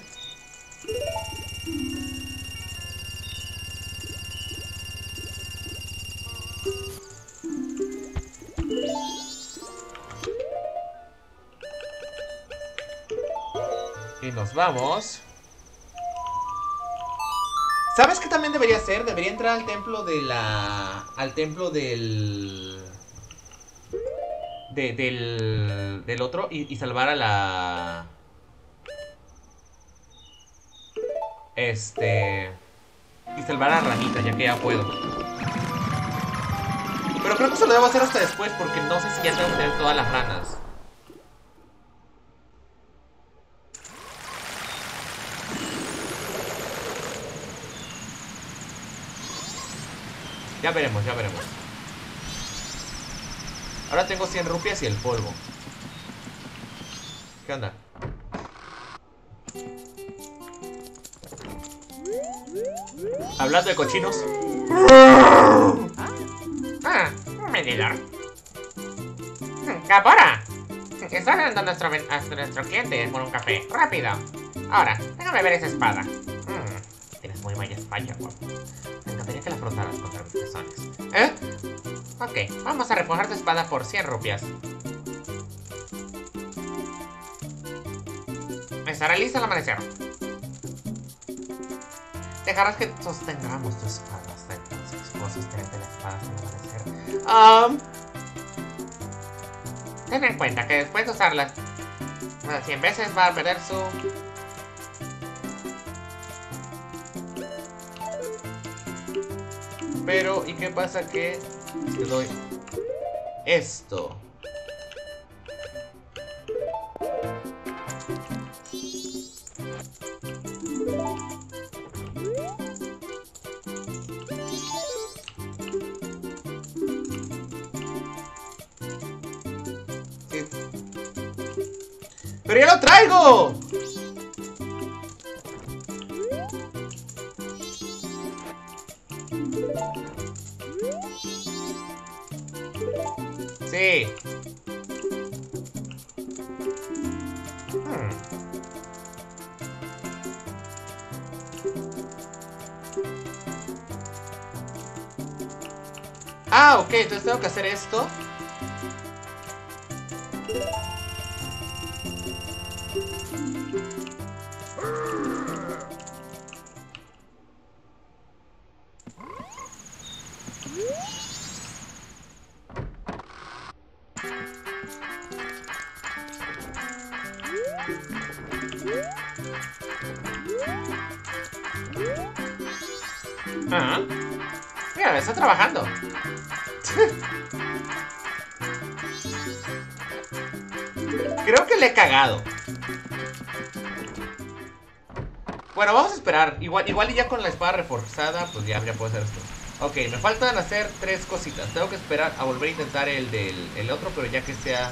Y nos vamos. ¿Sabes qué también debería hacer? Debería entrar al templo de la... Al templo del... De, del... Del otro y, y salvar a la... Este... Y salvar a Ranita, ya que ya puedo. Pero creo que eso lo debo hacer hasta después, porque no sé si ya tengo que tener todas las ranas. Ya veremos, ya veremos. Ahora tengo cien rupias y el polvo. ¿Qué onda? Hablando de cochinos. Ah, un medidor. Capora, está dando a nuestro, a nuestro cliente por un café. Rápido. Ahora, déjame ver esa espada. Mm, tienes muy bella espalda, guapo. Me encantaría que la frotaras contra mis pezones. ¿Eh? Ok, vamos a recoger tu espada por cien rupias. Estará lista al amanecer. Dejarás que sostengamos tu espada hasta entonces. Puedo sostenerte la espada hasta el amanecer. Um, ten en cuenta que después de usarla cien veces va a perder su... Pero, ¿y qué pasa que te doy esto? Sí. ¡Pero ya lo traigo! Sí. Hmm. Ah, ok, entonces tengo que hacer esto. Ah, mira, está trabajando. Creo que le he cagado. Bueno, vamos a esperar. Igual, igual y ya con la espada reforzada, pues ya, ya puedo hacer esto. Ok, me faltan hacer tres cositas. Tengo que esperar a volver a intentar el del el otro, pero ya que sea...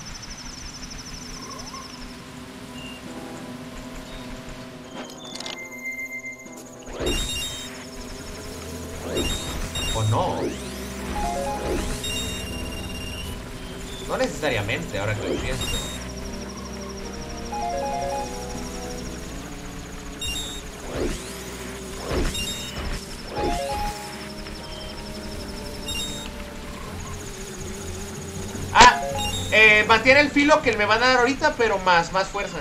¿O no? No necesariamente, ahora que lo pienso. Ah, eh, mantiene el filo que me van a dar ahorita, pero más, más fuerza.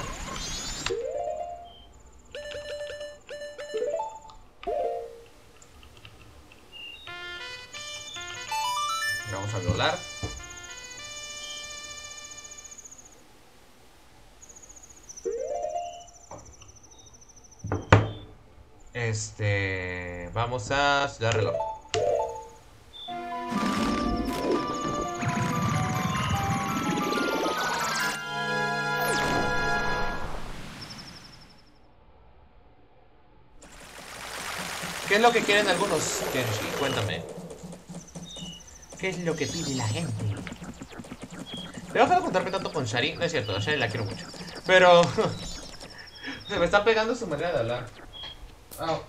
Vamos a violar. Este... Vamos a Ciudad Reloj. ¿Qué es lo que quieren algunos, Kenshi? Cuéntame. ¿Qué es lo que pide la gente? ¿Le vas a contarme tanto con Shari? No es cierto, a Shari la quiero mucho. Pero... se me está pegando su manera de hablar. Oh.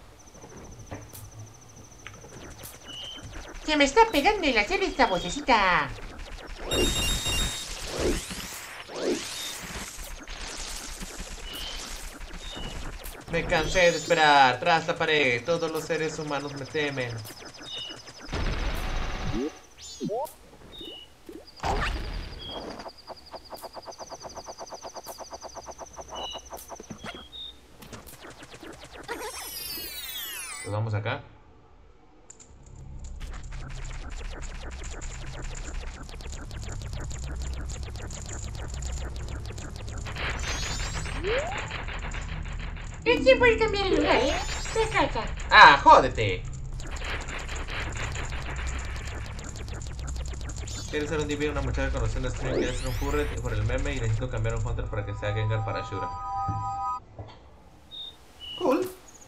Se me está pegando el hacer esta vocecita. Me cansé de esperar. Tras la pared, todos los seres humanos me temen. Pues vamos acá. Es tiempo de cambiar el lugar, ¿eh? Descansa. ¡Ah, jódete! ¿Quieres ser un divino, una muchacha conociendo a stream? ¿Quieres ser un furret por el meme? Y necesito cambiar un hunter para que sea Gengar para Shura. Cool.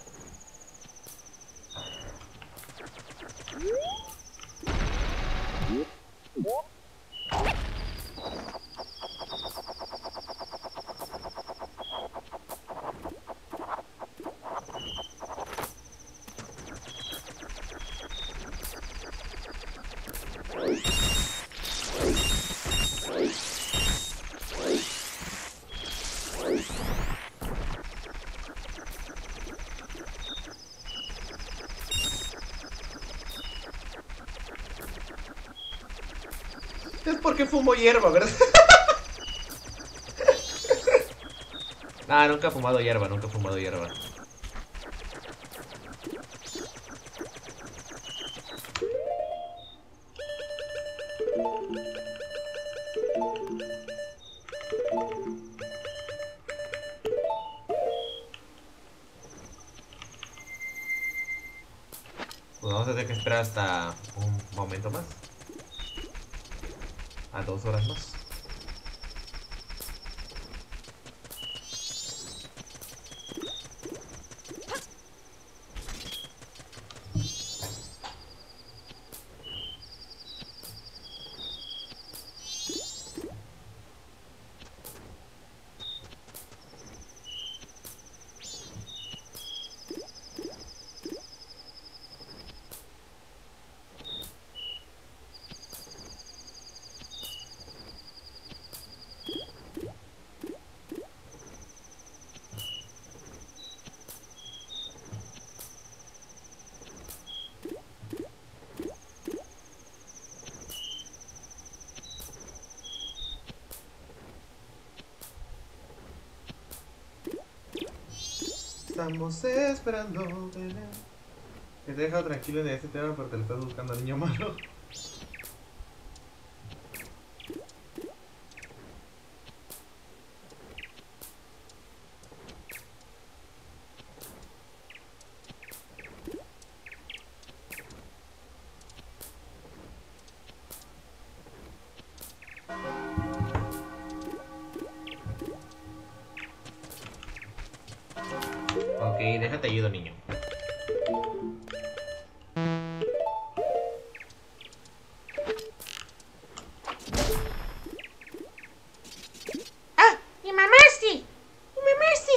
Es porque fumo hierba, ¿verdad? Nah, nunca he fumado hierba, nunca he fumado hierba. Pues vamos a tener que esperar hasta un momento más. A dos horas más. Estamos esperando, bebé. Que te he dejado tranquilo en este tema porque le estás buscando al niño malo. Ok, déjate ayudo, niño. ¡Ah! ¡Me mamaste! ¡Me mamaste!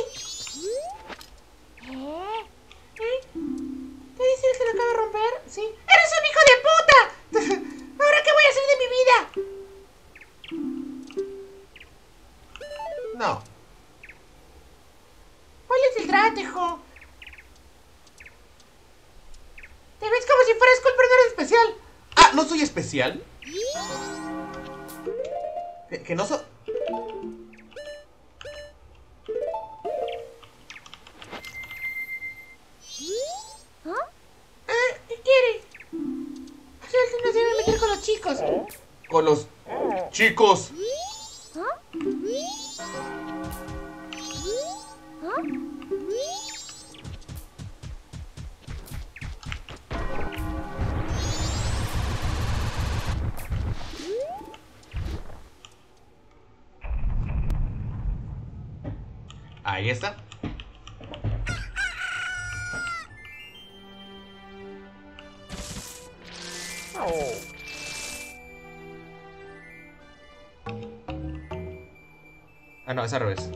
¿Eh? ¿Eh? ¿Qué dice el que lo acaba de romper? Sí. ¡Eres un hijo de puta! ¿Ahora qué voy a hacer de mi vida? No. ¿Cuál es el trato, hijo? Te ves como si fueras cool, pero no eres especial. Ah, ¿no soy especial? Que, que no soy... ¿Eh? ¿Qué quieres? Suelta, no se debe meter con los chicos. Con los chicos. Ahí está. Oh. Ah, no, es al revés.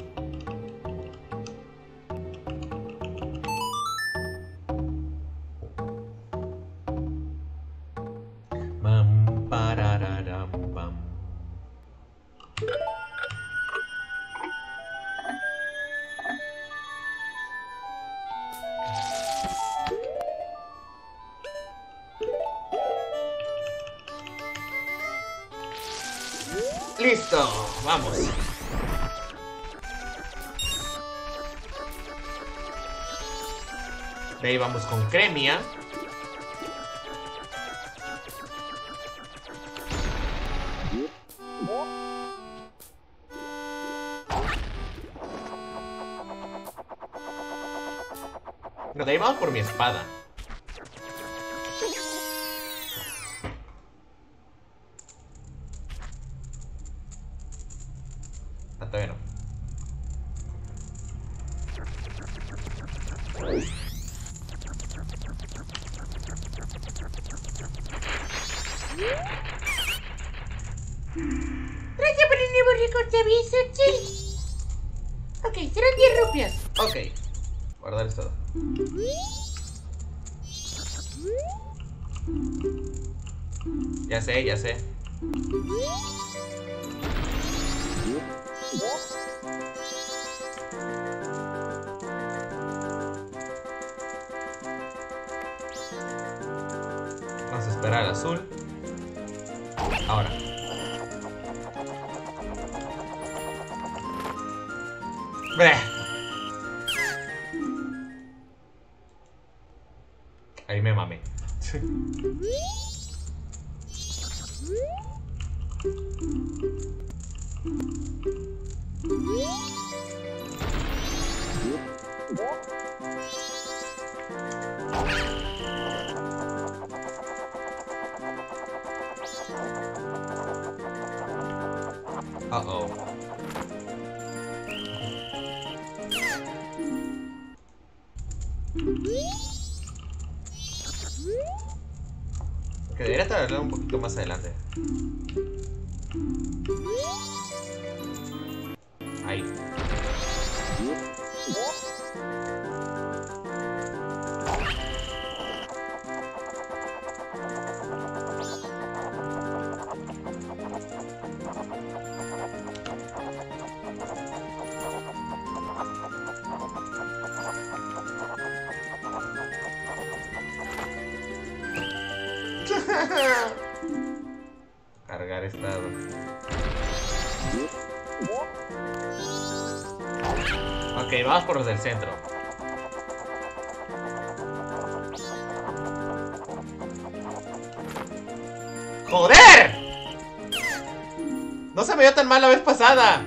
Bam, parararam, bam. Listo, vamos. De ahí vamos con Cremia. No, de ahí vamos por mi espada. Ah, todavía no. Gracias por el nuevo récord de aviso, sí. Ok, serán diez rupias. Ok. Guardar esto. Ya sé, ya sé. Vamos a esperar al azul. Ahora. ¡Bleh! Ahí me mamé. Uh-oh. Que debería traerlo un poquito más adelante. Ahí. Cargar estado. Ok, vamos por los del centro. ¡Joder! No se me vio tan mal la vez pasada.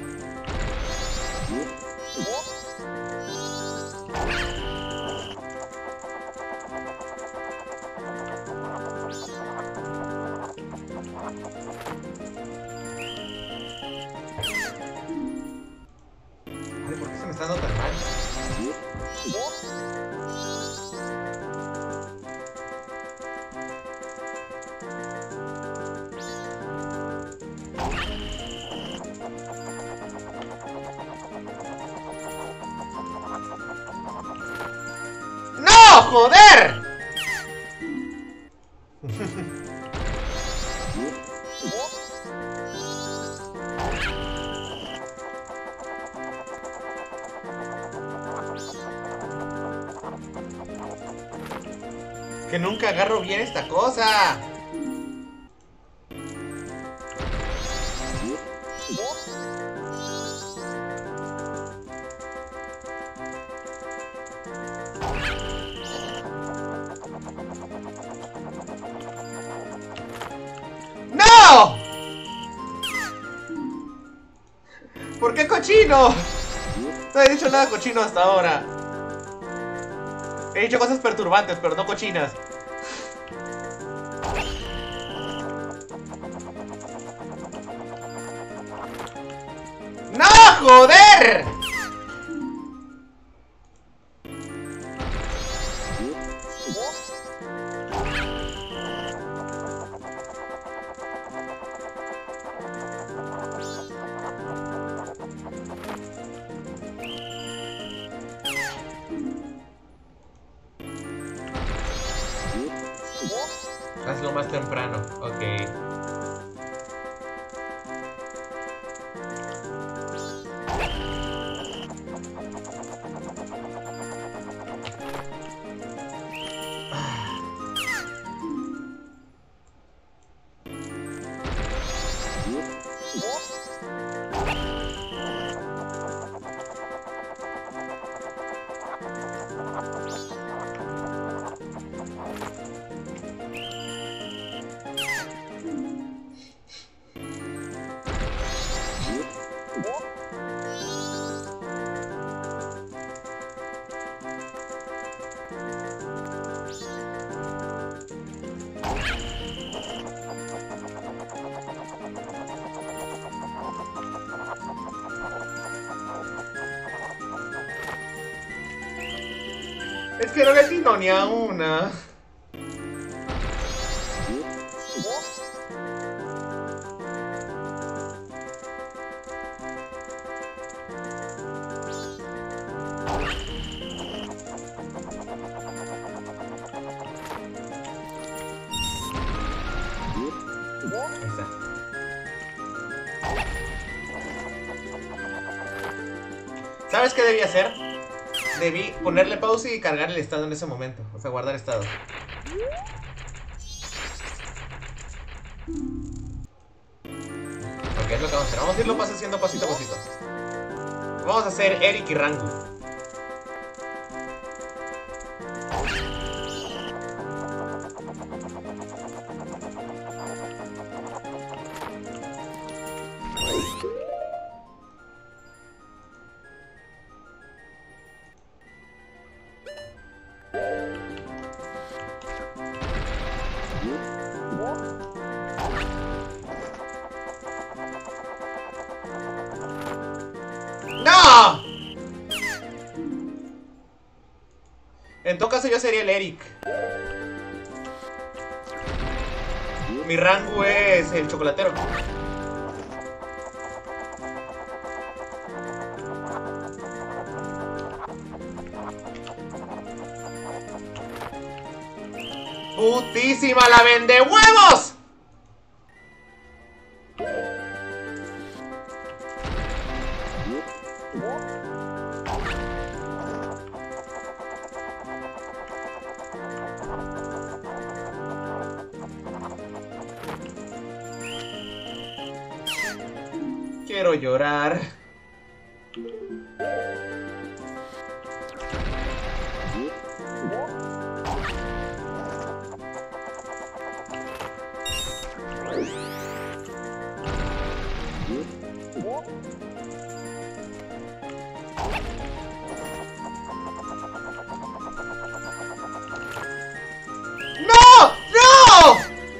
Ay, ¿por qué se me está dando tan mal? ¡No! ¡Joder! Que nunca agarro bien esta cosa. ¡No! ¿Por qué cochino? No he dicho nada cochino hasta ahora. He dicho cosas perturbantes, pero no cochinas. ¡No, joder! algo más temprano. Ok. Es que no le atino ni a una. Ahí está. ¿Sabes qué debí hacer? Debí ponerle pausa y cargar el estado en ese momento. O sea, guardar estado. Ok, es lo que vamos a hacer. Vamos a irlo pas haciendo pasito a pasito. Vamos a hacer Eric y Rangu. ¡No! En todo caso yo sería el Eric. Mi Rangu es el chocolatero. ¡Putísima la vende huevos! Quiero llorar. ¡No! ¡No!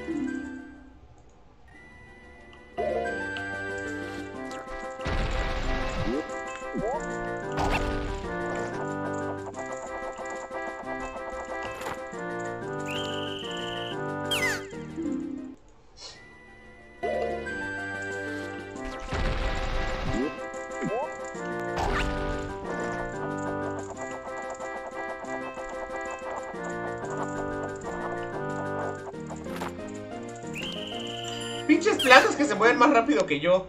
Pinches plantas que se mueven más rápido que yo.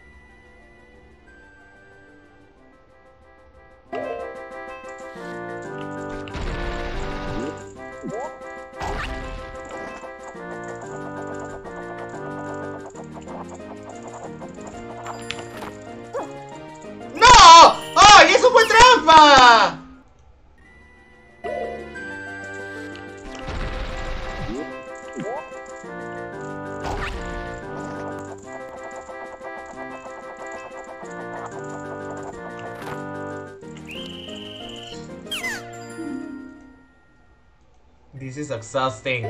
¡No! ¡Ay, eso fue trampa! This is exhausting.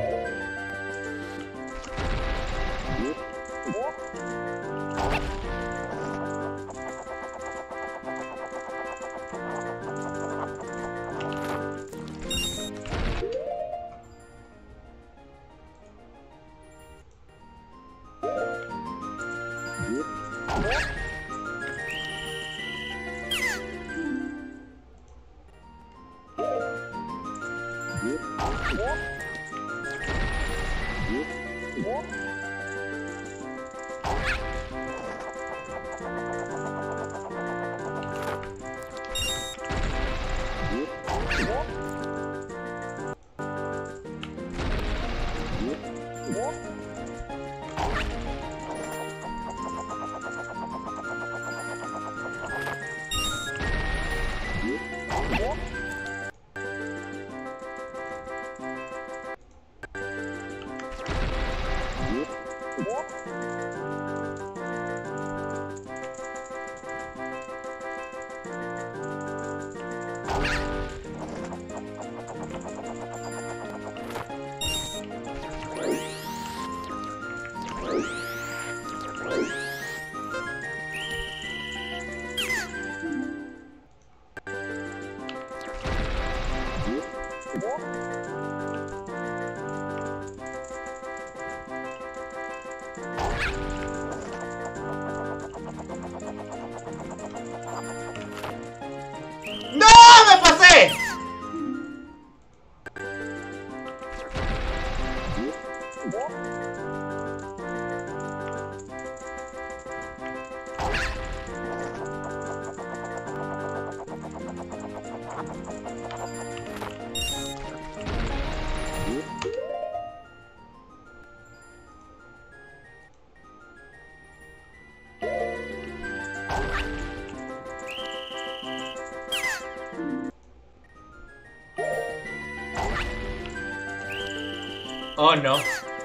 What? ¡No! ¡Me pasé! Oh no.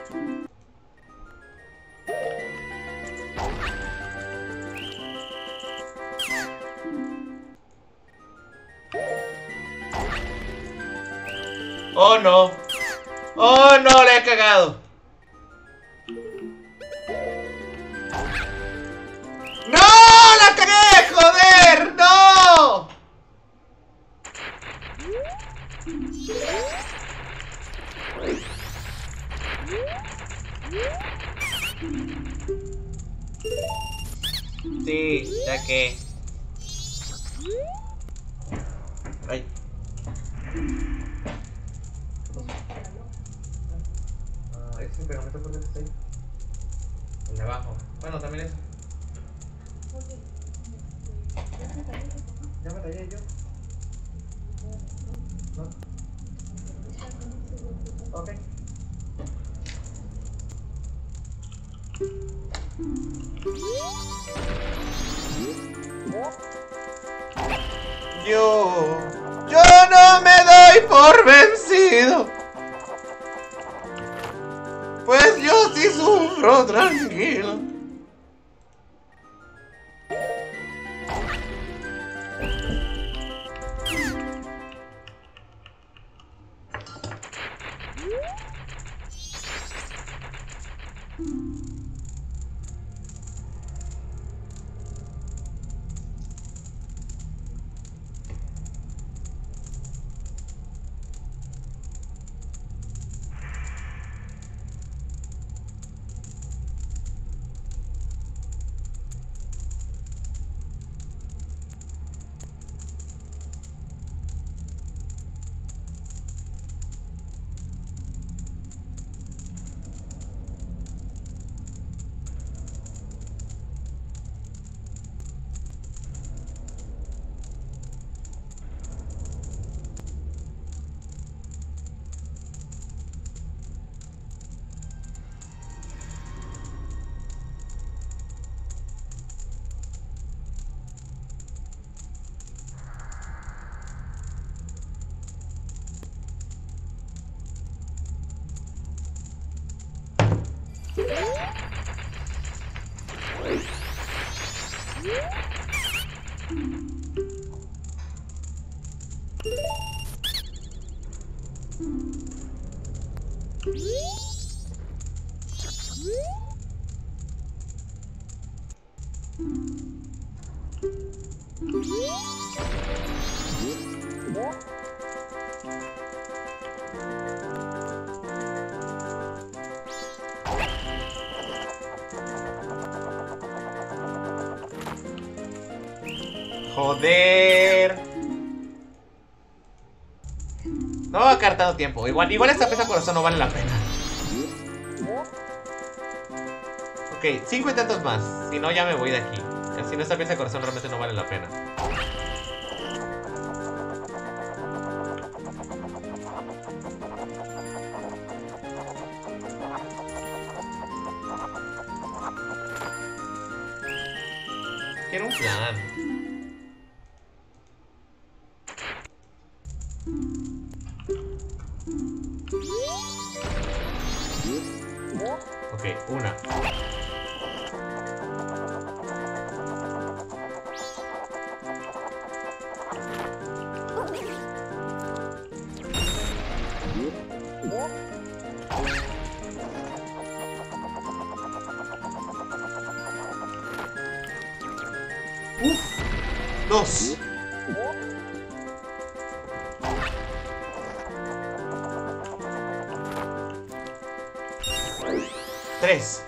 Oh no. Oh no, le he cagado. ¡No! ¡La cagué! ¡Joder! ¡No! Sí, ya que. Ay. Ah, ese pegamento por qué está ahí. El de abajo. Bueno, también eso. Ya me tallé yo. ¿No? Ok. Yo, yo no me doy por vencido, pues yo sí sufro tranquilo. Joder. No va a quedar tanto tiempo. Igual, igual esta pieza corazón no vale la pena. Ok, cinco intentos más. Si no, ya me voy de aquí. Si no, esta pieza de corazón realmente no vale la pena. Quiero un plan. Ok, una. Uf. Dos. Tres.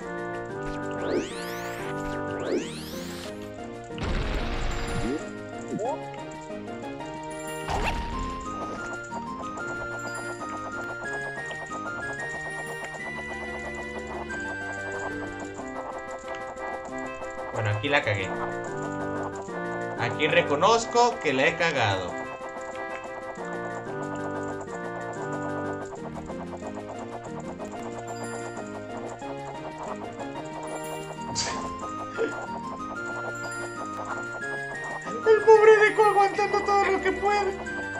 Bueno, aquí la cagué. Aquí reconozco que la he cagado. El pobre Deku aguantando todo lo que puede.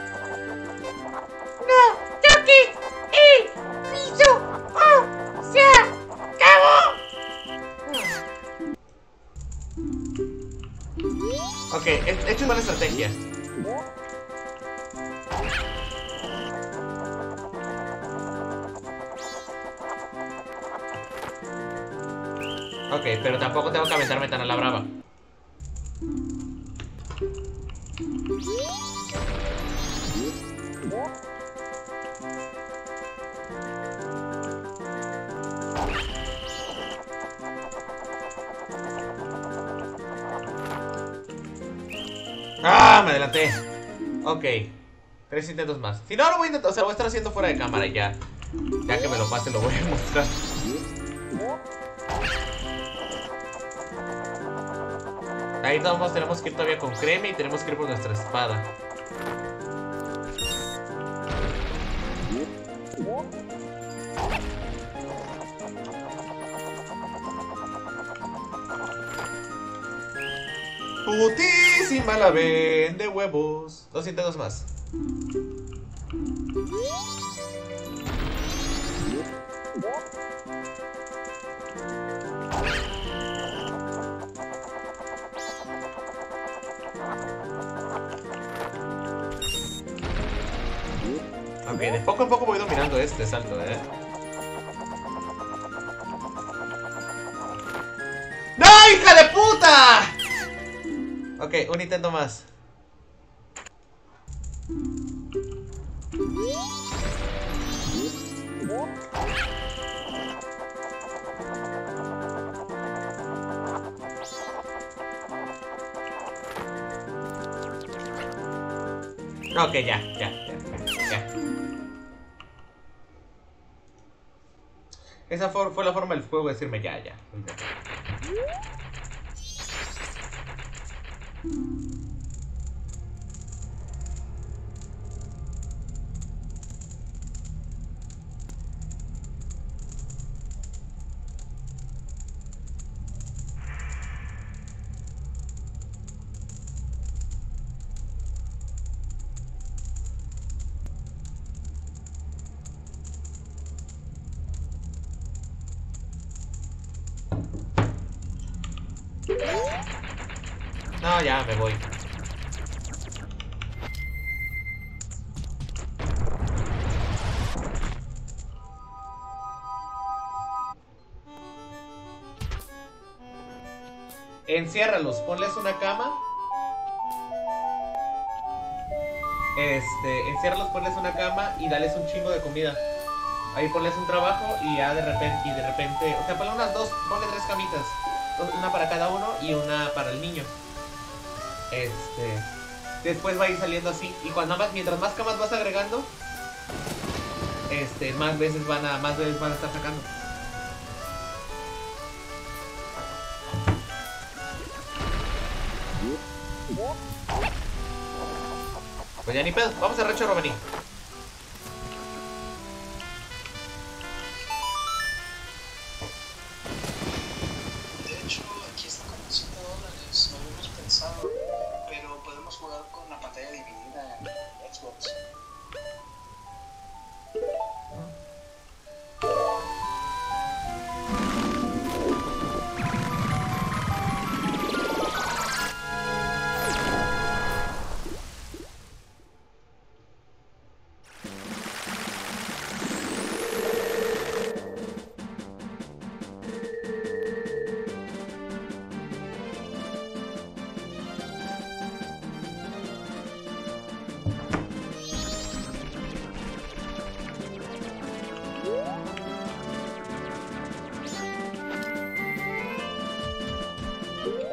¡No toques el piso! ¡Oh! ¡Se acabó! Ok, he he hecho una buena estrategia. Ok, pero tampoco tengo que aventarme tan a la brava. ¡Ah! Me adelanté. Ok. Tres intentos más. Si no, lo voy a intentar. O sea, lo voy a estar haciendo fuera de cámara y ya. Ya que me lo pase, lo voy a mostrar. Ahí vamos, tenemos que ir todavía con crema y tenemos que ir por nuestra espada. Putísima la vende huevos. Dos intentos más. Ok, de poco en poco voy dominando este salto, eh. ¡No, hija de puta! Ok, un intento más. Ok, ya, ya, ya, ya, ya. Esa fue, fue la forma del juego de decirme ya, ya. No, ya, me voy. Enciérralos, ponles una cama. Este, enciérralos, ponles una cama y dales un chingo de comida. Ahí ponles un trabajo y ya de repente, y de repente, o sea, ponle unas dos, ponle tres camitas. Una para cada uno y una para el niño. Este, después va a ir saliendo así. Y cuando más, mientras más camas vas agregando, este, más veces van a, más veces van a estar sacando. Pues ya ni pedo, vamos a Rancho Robení. De hecho, aquí está con cinco dólares, no habíamos pensado, pero podemos jugar con la pantalla dividida en Xbox.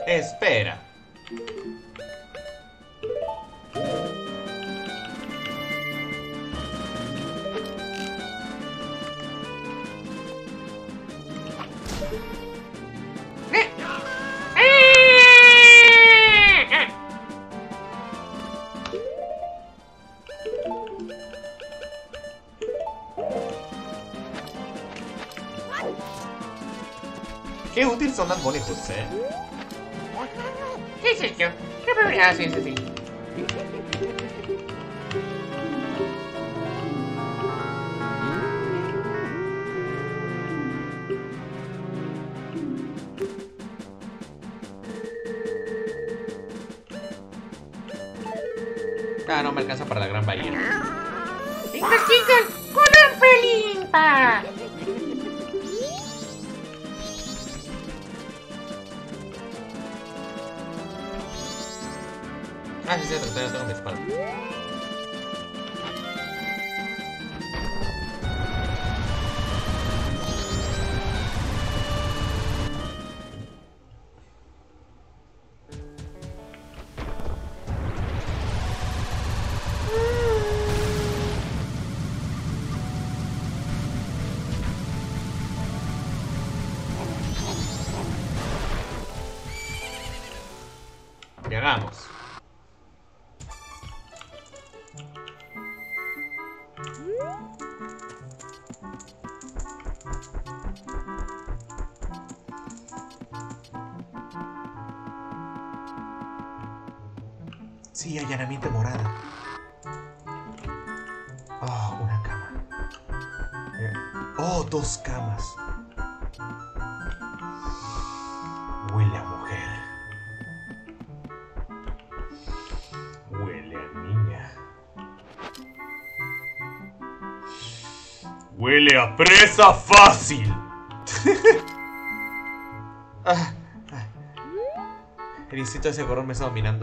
Espera. Qué útil son las Bunny Hoods, eh. ¿Qué es esto? ¿Qué me ah, sí, sí, sí. Ah, no me alcanza para la Gran Bahía. ¡Tinkle, tinkle! ¡Con Ampelimpa! Ah, sí, sí, todavía tengo mi espada. Llegamos. Sí, allanamiento morada. Oh, una cama. Oh, dos camas. Huele a mujer. Huele a niña. Huele a presa fácil. ah, ah. El instinto de ese gorro me está dominando.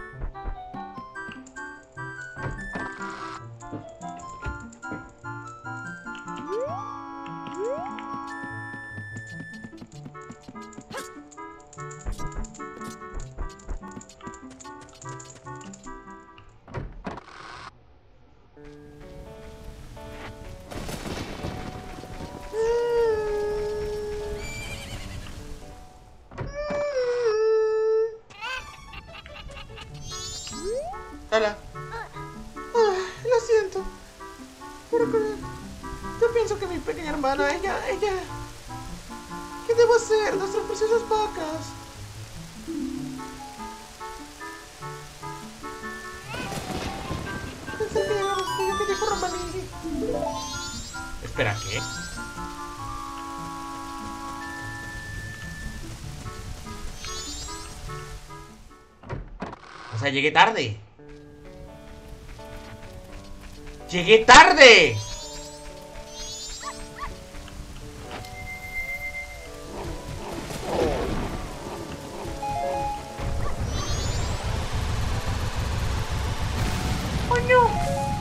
Hola. Ah, lo siento. Pero que- yo pienso que mi pequeña hermana, ella, ella... ¿Qué debo hacer? Nuestras preciosas vacas. Pensé que era aquello que dijo Romaní. Espera, ¿qué? O sea, llegué tarde. ¡Llegué tarde! ¡Oh, no!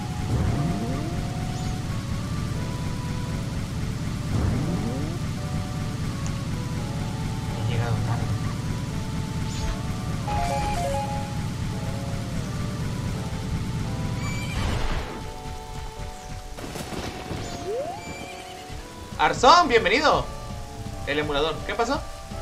He llegado tarde. Arzón, bienvenido. El emulador, ¿qué pasó?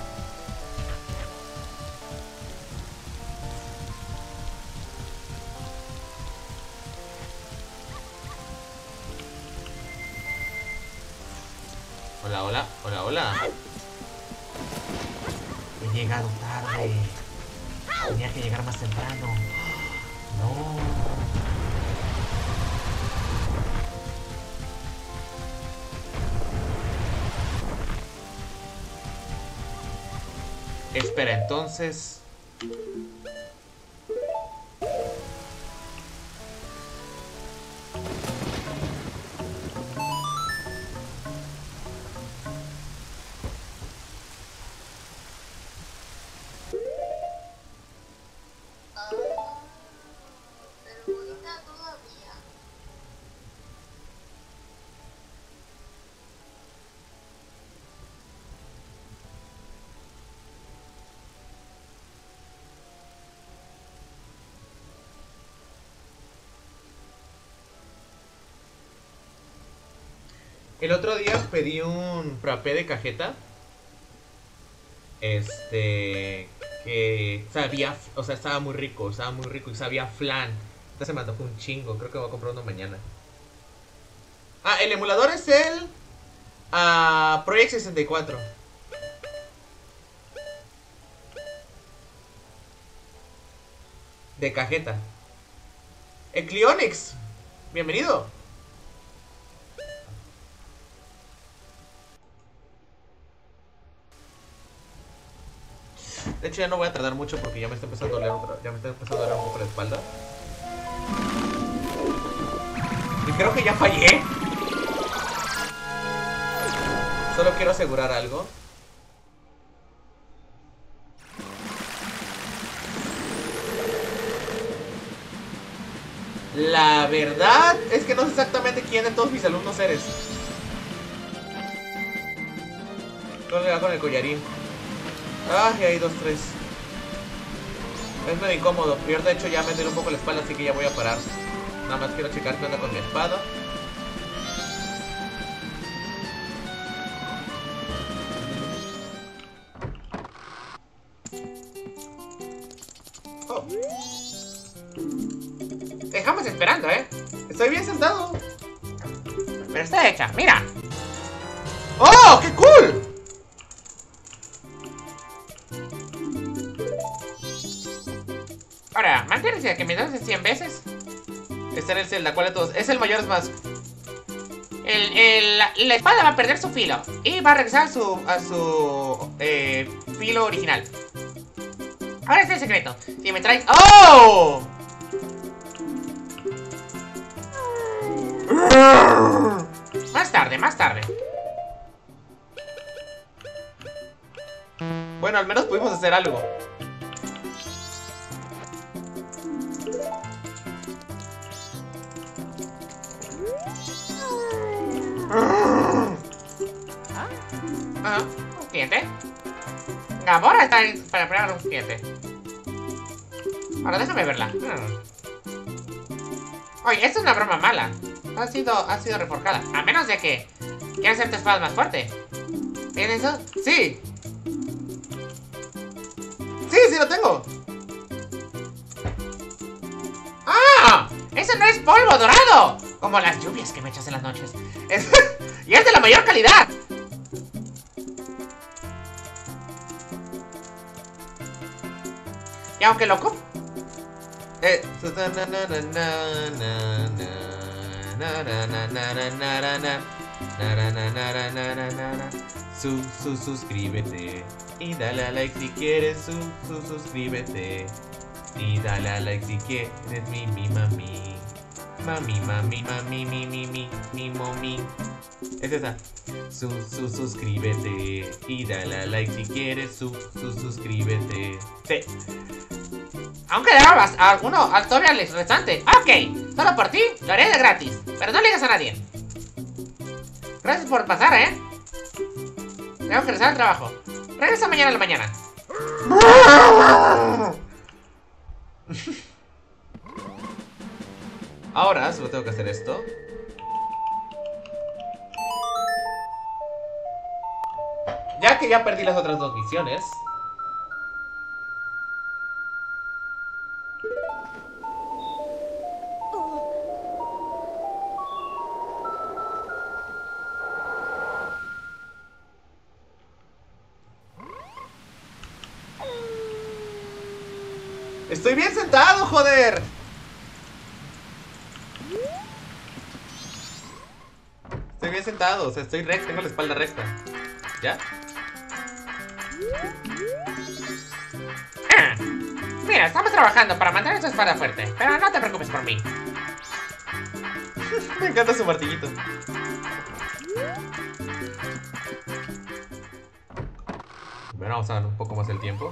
Hola, hola, hola, hola. He llegado tarde. Tenía que llegar más temprano. No. Espera, entonces... Pero ahorita todavía. El otro día pedí un frappé de cajeta. Este... Que sabía... O sea, estaba muy rico. Estaba muy rico y sabía flan. Entonces se me antojó un chingo. Creo que voy a comprar uno mañana. Ah, el emulador es el... Uh, Project sesenta y cuatro. De cajeta. El Clionix. Bienvenido. De hecho ya no voy a tardar mucho porque ya me está empezando a doler otra, ya me está empezando a doler un poco la espalda. Y creo que ya fallé. Solo quiero asegurar algo. La verdad es que no sé exactamente quién de todos mis alumnos eres. ¿Cómo le va con el collarín? Ay, hay dos, tres. Es medio incómodo. Yo de hecho ya me duele un poco la espalda, así que ya voy a parar. Nada más quiero checar qué onda con mi espada. Oh. Dejamos esperando, ¿eh? Estoy bien sentado. Pero está hecha, mira. ¡Oh, qué cool! Ahora, mantienes que me das cien veces. Este era el Zelda, ¿cuál de todos? Es el mayor Mask. El, el, la, la espada va a perder su filo y va a regresar a su, a su eh, filo original. Ahora está el secreto. Si me traes... ¡Oh! Más tarde, más tarde. Bueno, al menos pudimos hacer algo. Ah, un cliente. Gamora está ahí para esperar a un cliente. Ahora déjame verla. Hmm. Oye, esta es una broma mala. Ha sido, ha sido reforjada. A menos de que quieras hacer tu espada más fuerte. ¿Tienes eso? Sí. Sí, sí lo tengo. ¡Ah! ¡Eso no es polvo dorado! Como las lluvias que me echas en las noches. Es... ¡Y es de la mayor calidad! Y aunque lo ocupo... Eh... Su, su, suscríbete. Y dale a like si quieres. Su, su, suscríbete. Y dale a like si quieres. Mi, mi, mami. Mami, mami, mami, mi, mi, mi, mi, mami. Es esa. Su, su, suscríbete. Y dale a like si quieres. Su, su, suscríbete. Sí. Aún quedaba alguno al todavía al restante. Ok, solo por ti lo haré de gratis. Pero no le digas a nadie. Gracias por pasar, ¿eh? Tengo que regresar al trabajo. Regresa mañana a la mañana. Ahora solo tengo que hacer esto. Ya que ya perdí las otras dos misiones. Estoy bien sentado, joder. Estoy bien sentado, o sea, estoy recto, tengo la espalda recta. ¿Ya? Ah, mira, estamos trabajando para mantener tu espada fuerte. Pero no te preocupes por mí. Me encanta su martillito. Bueno, vamos a dar un poco más el tiempo.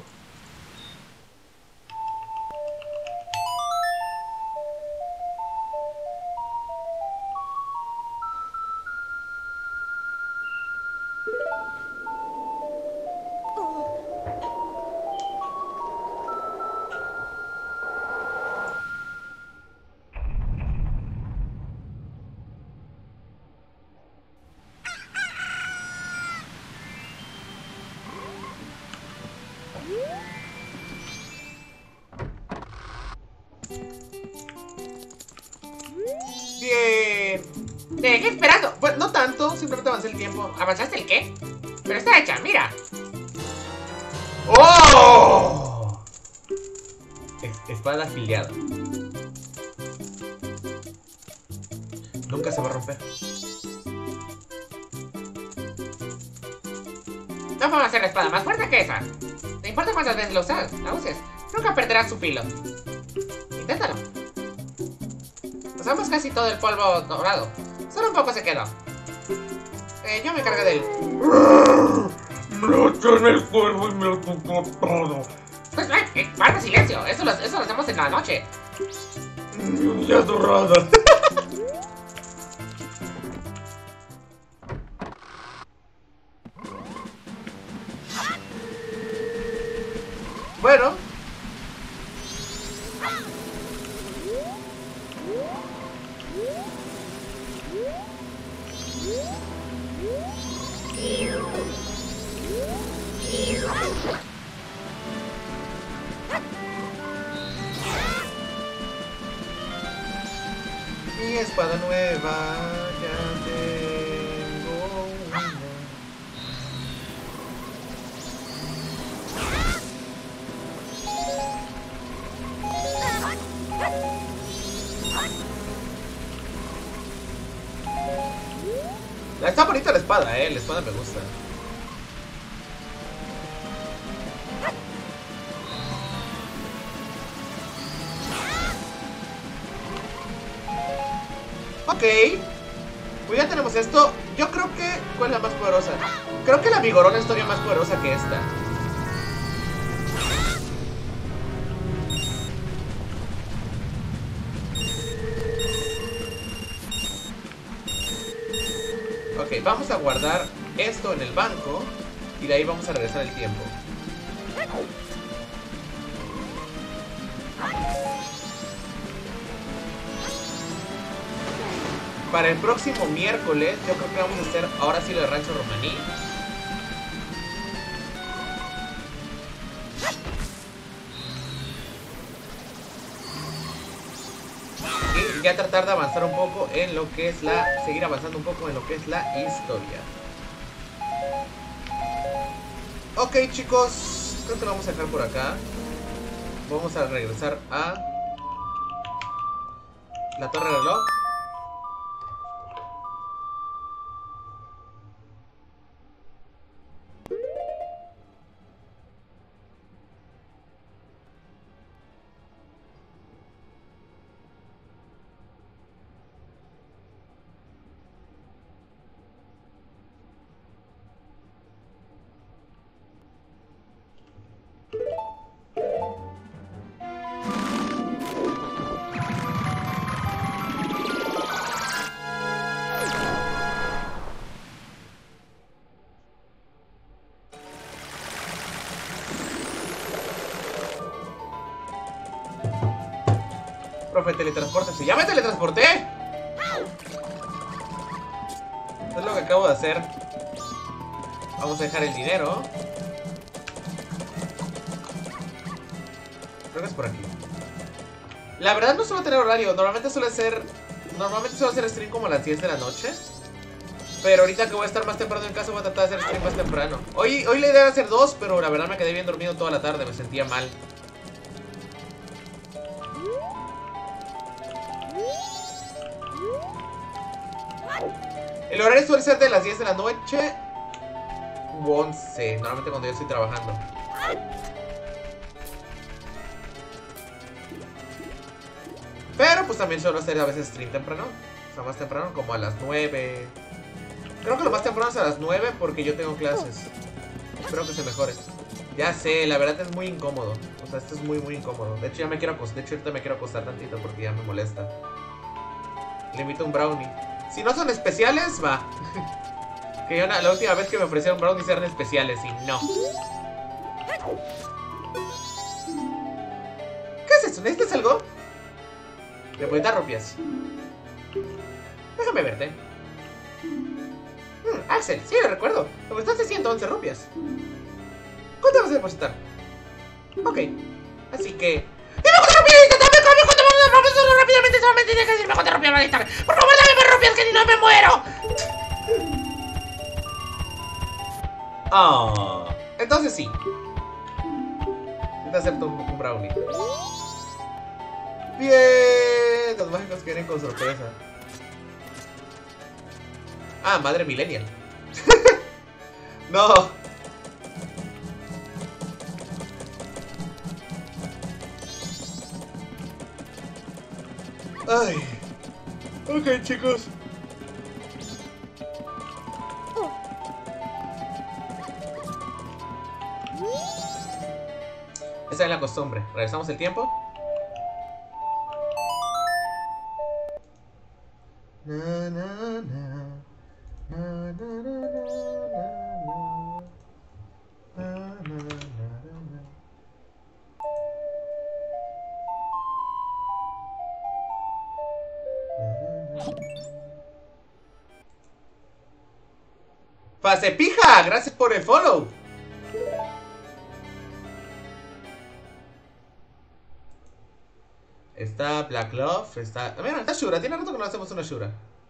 Bien. Te dejé esperando. Pues no tanto, simplemente avancé el tiempo. ¿Avanzaste el qué? Pero está hecha, mira. ¡Oh! Es- espada afiliada. Nunca se va a romper. No podemos hacer la espada más fuerte que esa. No importa cuántas veces lo usas, la uses, nunca perderás su filo. Inténtalo. Usamos casi todo el polvo dorado. Solo un poco se quedó. Eh, yo me encargué de él. Me echó en el fuego y me lo tocó todo. Pues, ay, eh, guarda silencio. Eso lo, eso lo hacemos en la noche. Ya dorada. Bueno. Mi espada nueva, ya tengo una. Está bonita la espada, eh, la espada me gusta. Ok. Pues ya tenemos esto. Yo creo que... ¿cuál es la más poderosa? Creo que la vigorona es todavía más poderosa que esta. Ok, vamos a guardar esto en el banco. Y de ahí vamos a regresar el tiempo. Para el próximo miércoles, yo creo que vamos a hacer ahora sí lo de Rancho Romaní. Y ya tratar de avanzar un poco en lo que es la... seguir avanzando un poco en lo que es la historia. Ok, chicos, creo que lo vamos a dejar por acá. Vamos a regresar a la torre de reloj. Profe, teletranspórtese. ¡Ya me teletransporté! Es lo que acabo de hacer. Vamos a dejar el dinero. Creo que es por aquí. La verdad no suelo tener horario. Normalmente suele ser... Normalmente suelo hacer stream como a las diez de la noche. Pero ahorita que voy a estar más temprano en casa, voy a tratar de hacer stream más temprano. Hoy, hoy la idea era hacer dos, pero la verdad me quedé bien dormido toda la tarde. Me sentía mal. El horario suele ser de las diez de la noche u once, normalmente cuando yo estoy trabajando. Pero pues también suelo hacer a veces stream temprano. O sea, más temprano, como a las nueve. Creo que lo más temprano es a las nueve porque yo tengo clases. Espero que se mejore. Ya sé, la verdad es muy incómodo. O sea, esto es muy muy incómodo. De hecho ya me quiero acostar, de hecho ahorita me quiero acostar tantito porque ya me molesta. Le invito un brownie. Si no son especiales, va. Que yo la última vez que me ofrecieron brownies eran especiales y no. ¿Qué es eso? ¿Necesitas algo? Depositar rupias. Déjame verte. Hmm, Axel, sí, lo recuerdo. Me prestaste ciento once rupias. ¿Cuánto vas a depositar? Ok. Así que... ¡Dime cuánto rupias! ¡Dame, dame, cuánto solo rápidamente, solamente tienes que decirme cuando rompió la lista. Por favor, dame más rupias, que si no me muero. Oh, entonces sí. Te acepto un, un brownie. Bien, los mágicos vienen con sorpresa. Ah, madre millennial. No. Ay. Ok, chicos. Esa es la costumbre. Regresamos el tiempo. Na, na, na. Na, na, na, na, na, na, na, na, na. Fase pija, gracias por el follow. Está Black Love, está... Mira, está Shura, tiene rato que no hacemos una Shura.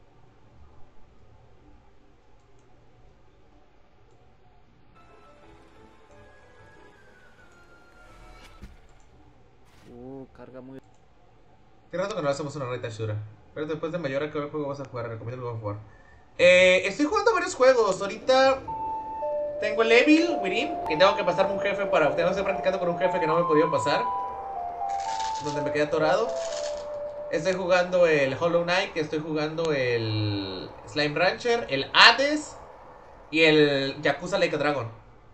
Uh, carga muy... Tiene rato que no hacemos una reta Shura. Pero después de Mayora, ¿qué juego vas a jugar? Recomiendo el God of War. Eh, estoy jugando varios juegos. Ahorita tengo el Evil Within, que tengo que pasarme un jefe para... Tengo que estar practicando con un jefe que no me he podido pasar, donde me quedé atorado. Estoy jugando el Hollow Knight, estoy jugando el Slime Rancher, el Hades y el Yakuza Like a Dragon.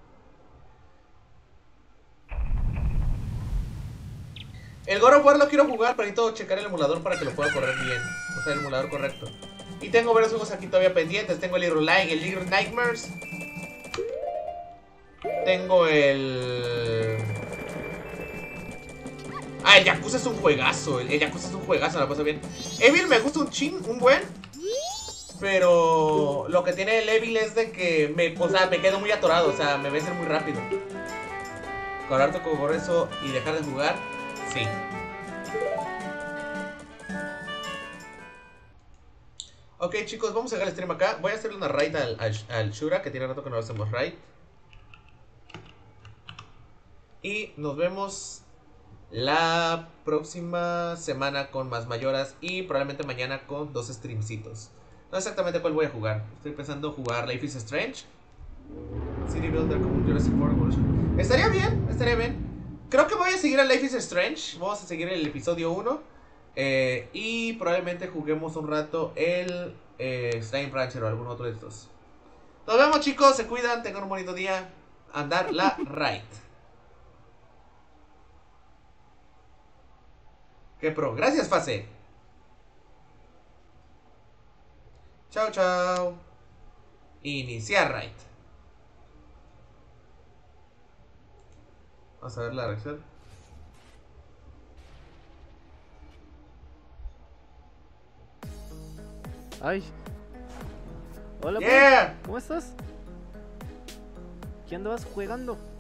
El God of War lo quiero jugar, pero necesito checar el emulador para que lo pueda correr bien. O sea, el emulador correcto. Y tengo varios juegos aquí todavía pendientes. Tengo el Little Light, el Little Nightmares. Tengo el... Ah, el Yakuza es un juegazo. El, el Yakuza es un juegazo, la paso bien. Evil me gusta un chin, un buen. Pero lo que tiene el Evil es de que me, o sea, me quedo muy atorado. O sea, me vence muy rápido. Correr con eso y dejar de jugar, sí. Ok, chicos, vamos a dejar el stream acá. Voy a hacerle una raid al, al, al Shura, que tiene rato que no hacemos raid. Y nos vemos la próxima semana con más mayoras. Y probablemente mañana con dos streamcitos. No sé exactamente cuál voy a jugar. Estoy pensando jugar Life is Strange, City Builder como un Jurassic World Evolution. Estaría bien, estaría bien. Creo que voy a seguir a Life is Strange. Vamos a seguir el episodio uno. eh, Y probablemente juguemos un rato el eh, Slime Rancher o algún otro de estos. Nos vemos, chicos, se cuidan, tengan un bonito día. Andar la raid. Qué pro, gracias, Fase. Chao, chao. Iniciar raid. Vamos a ver la reacción. Ay. Hola, Yeah. pues. ¿Cómo estás? ¿Qué andabas jugando?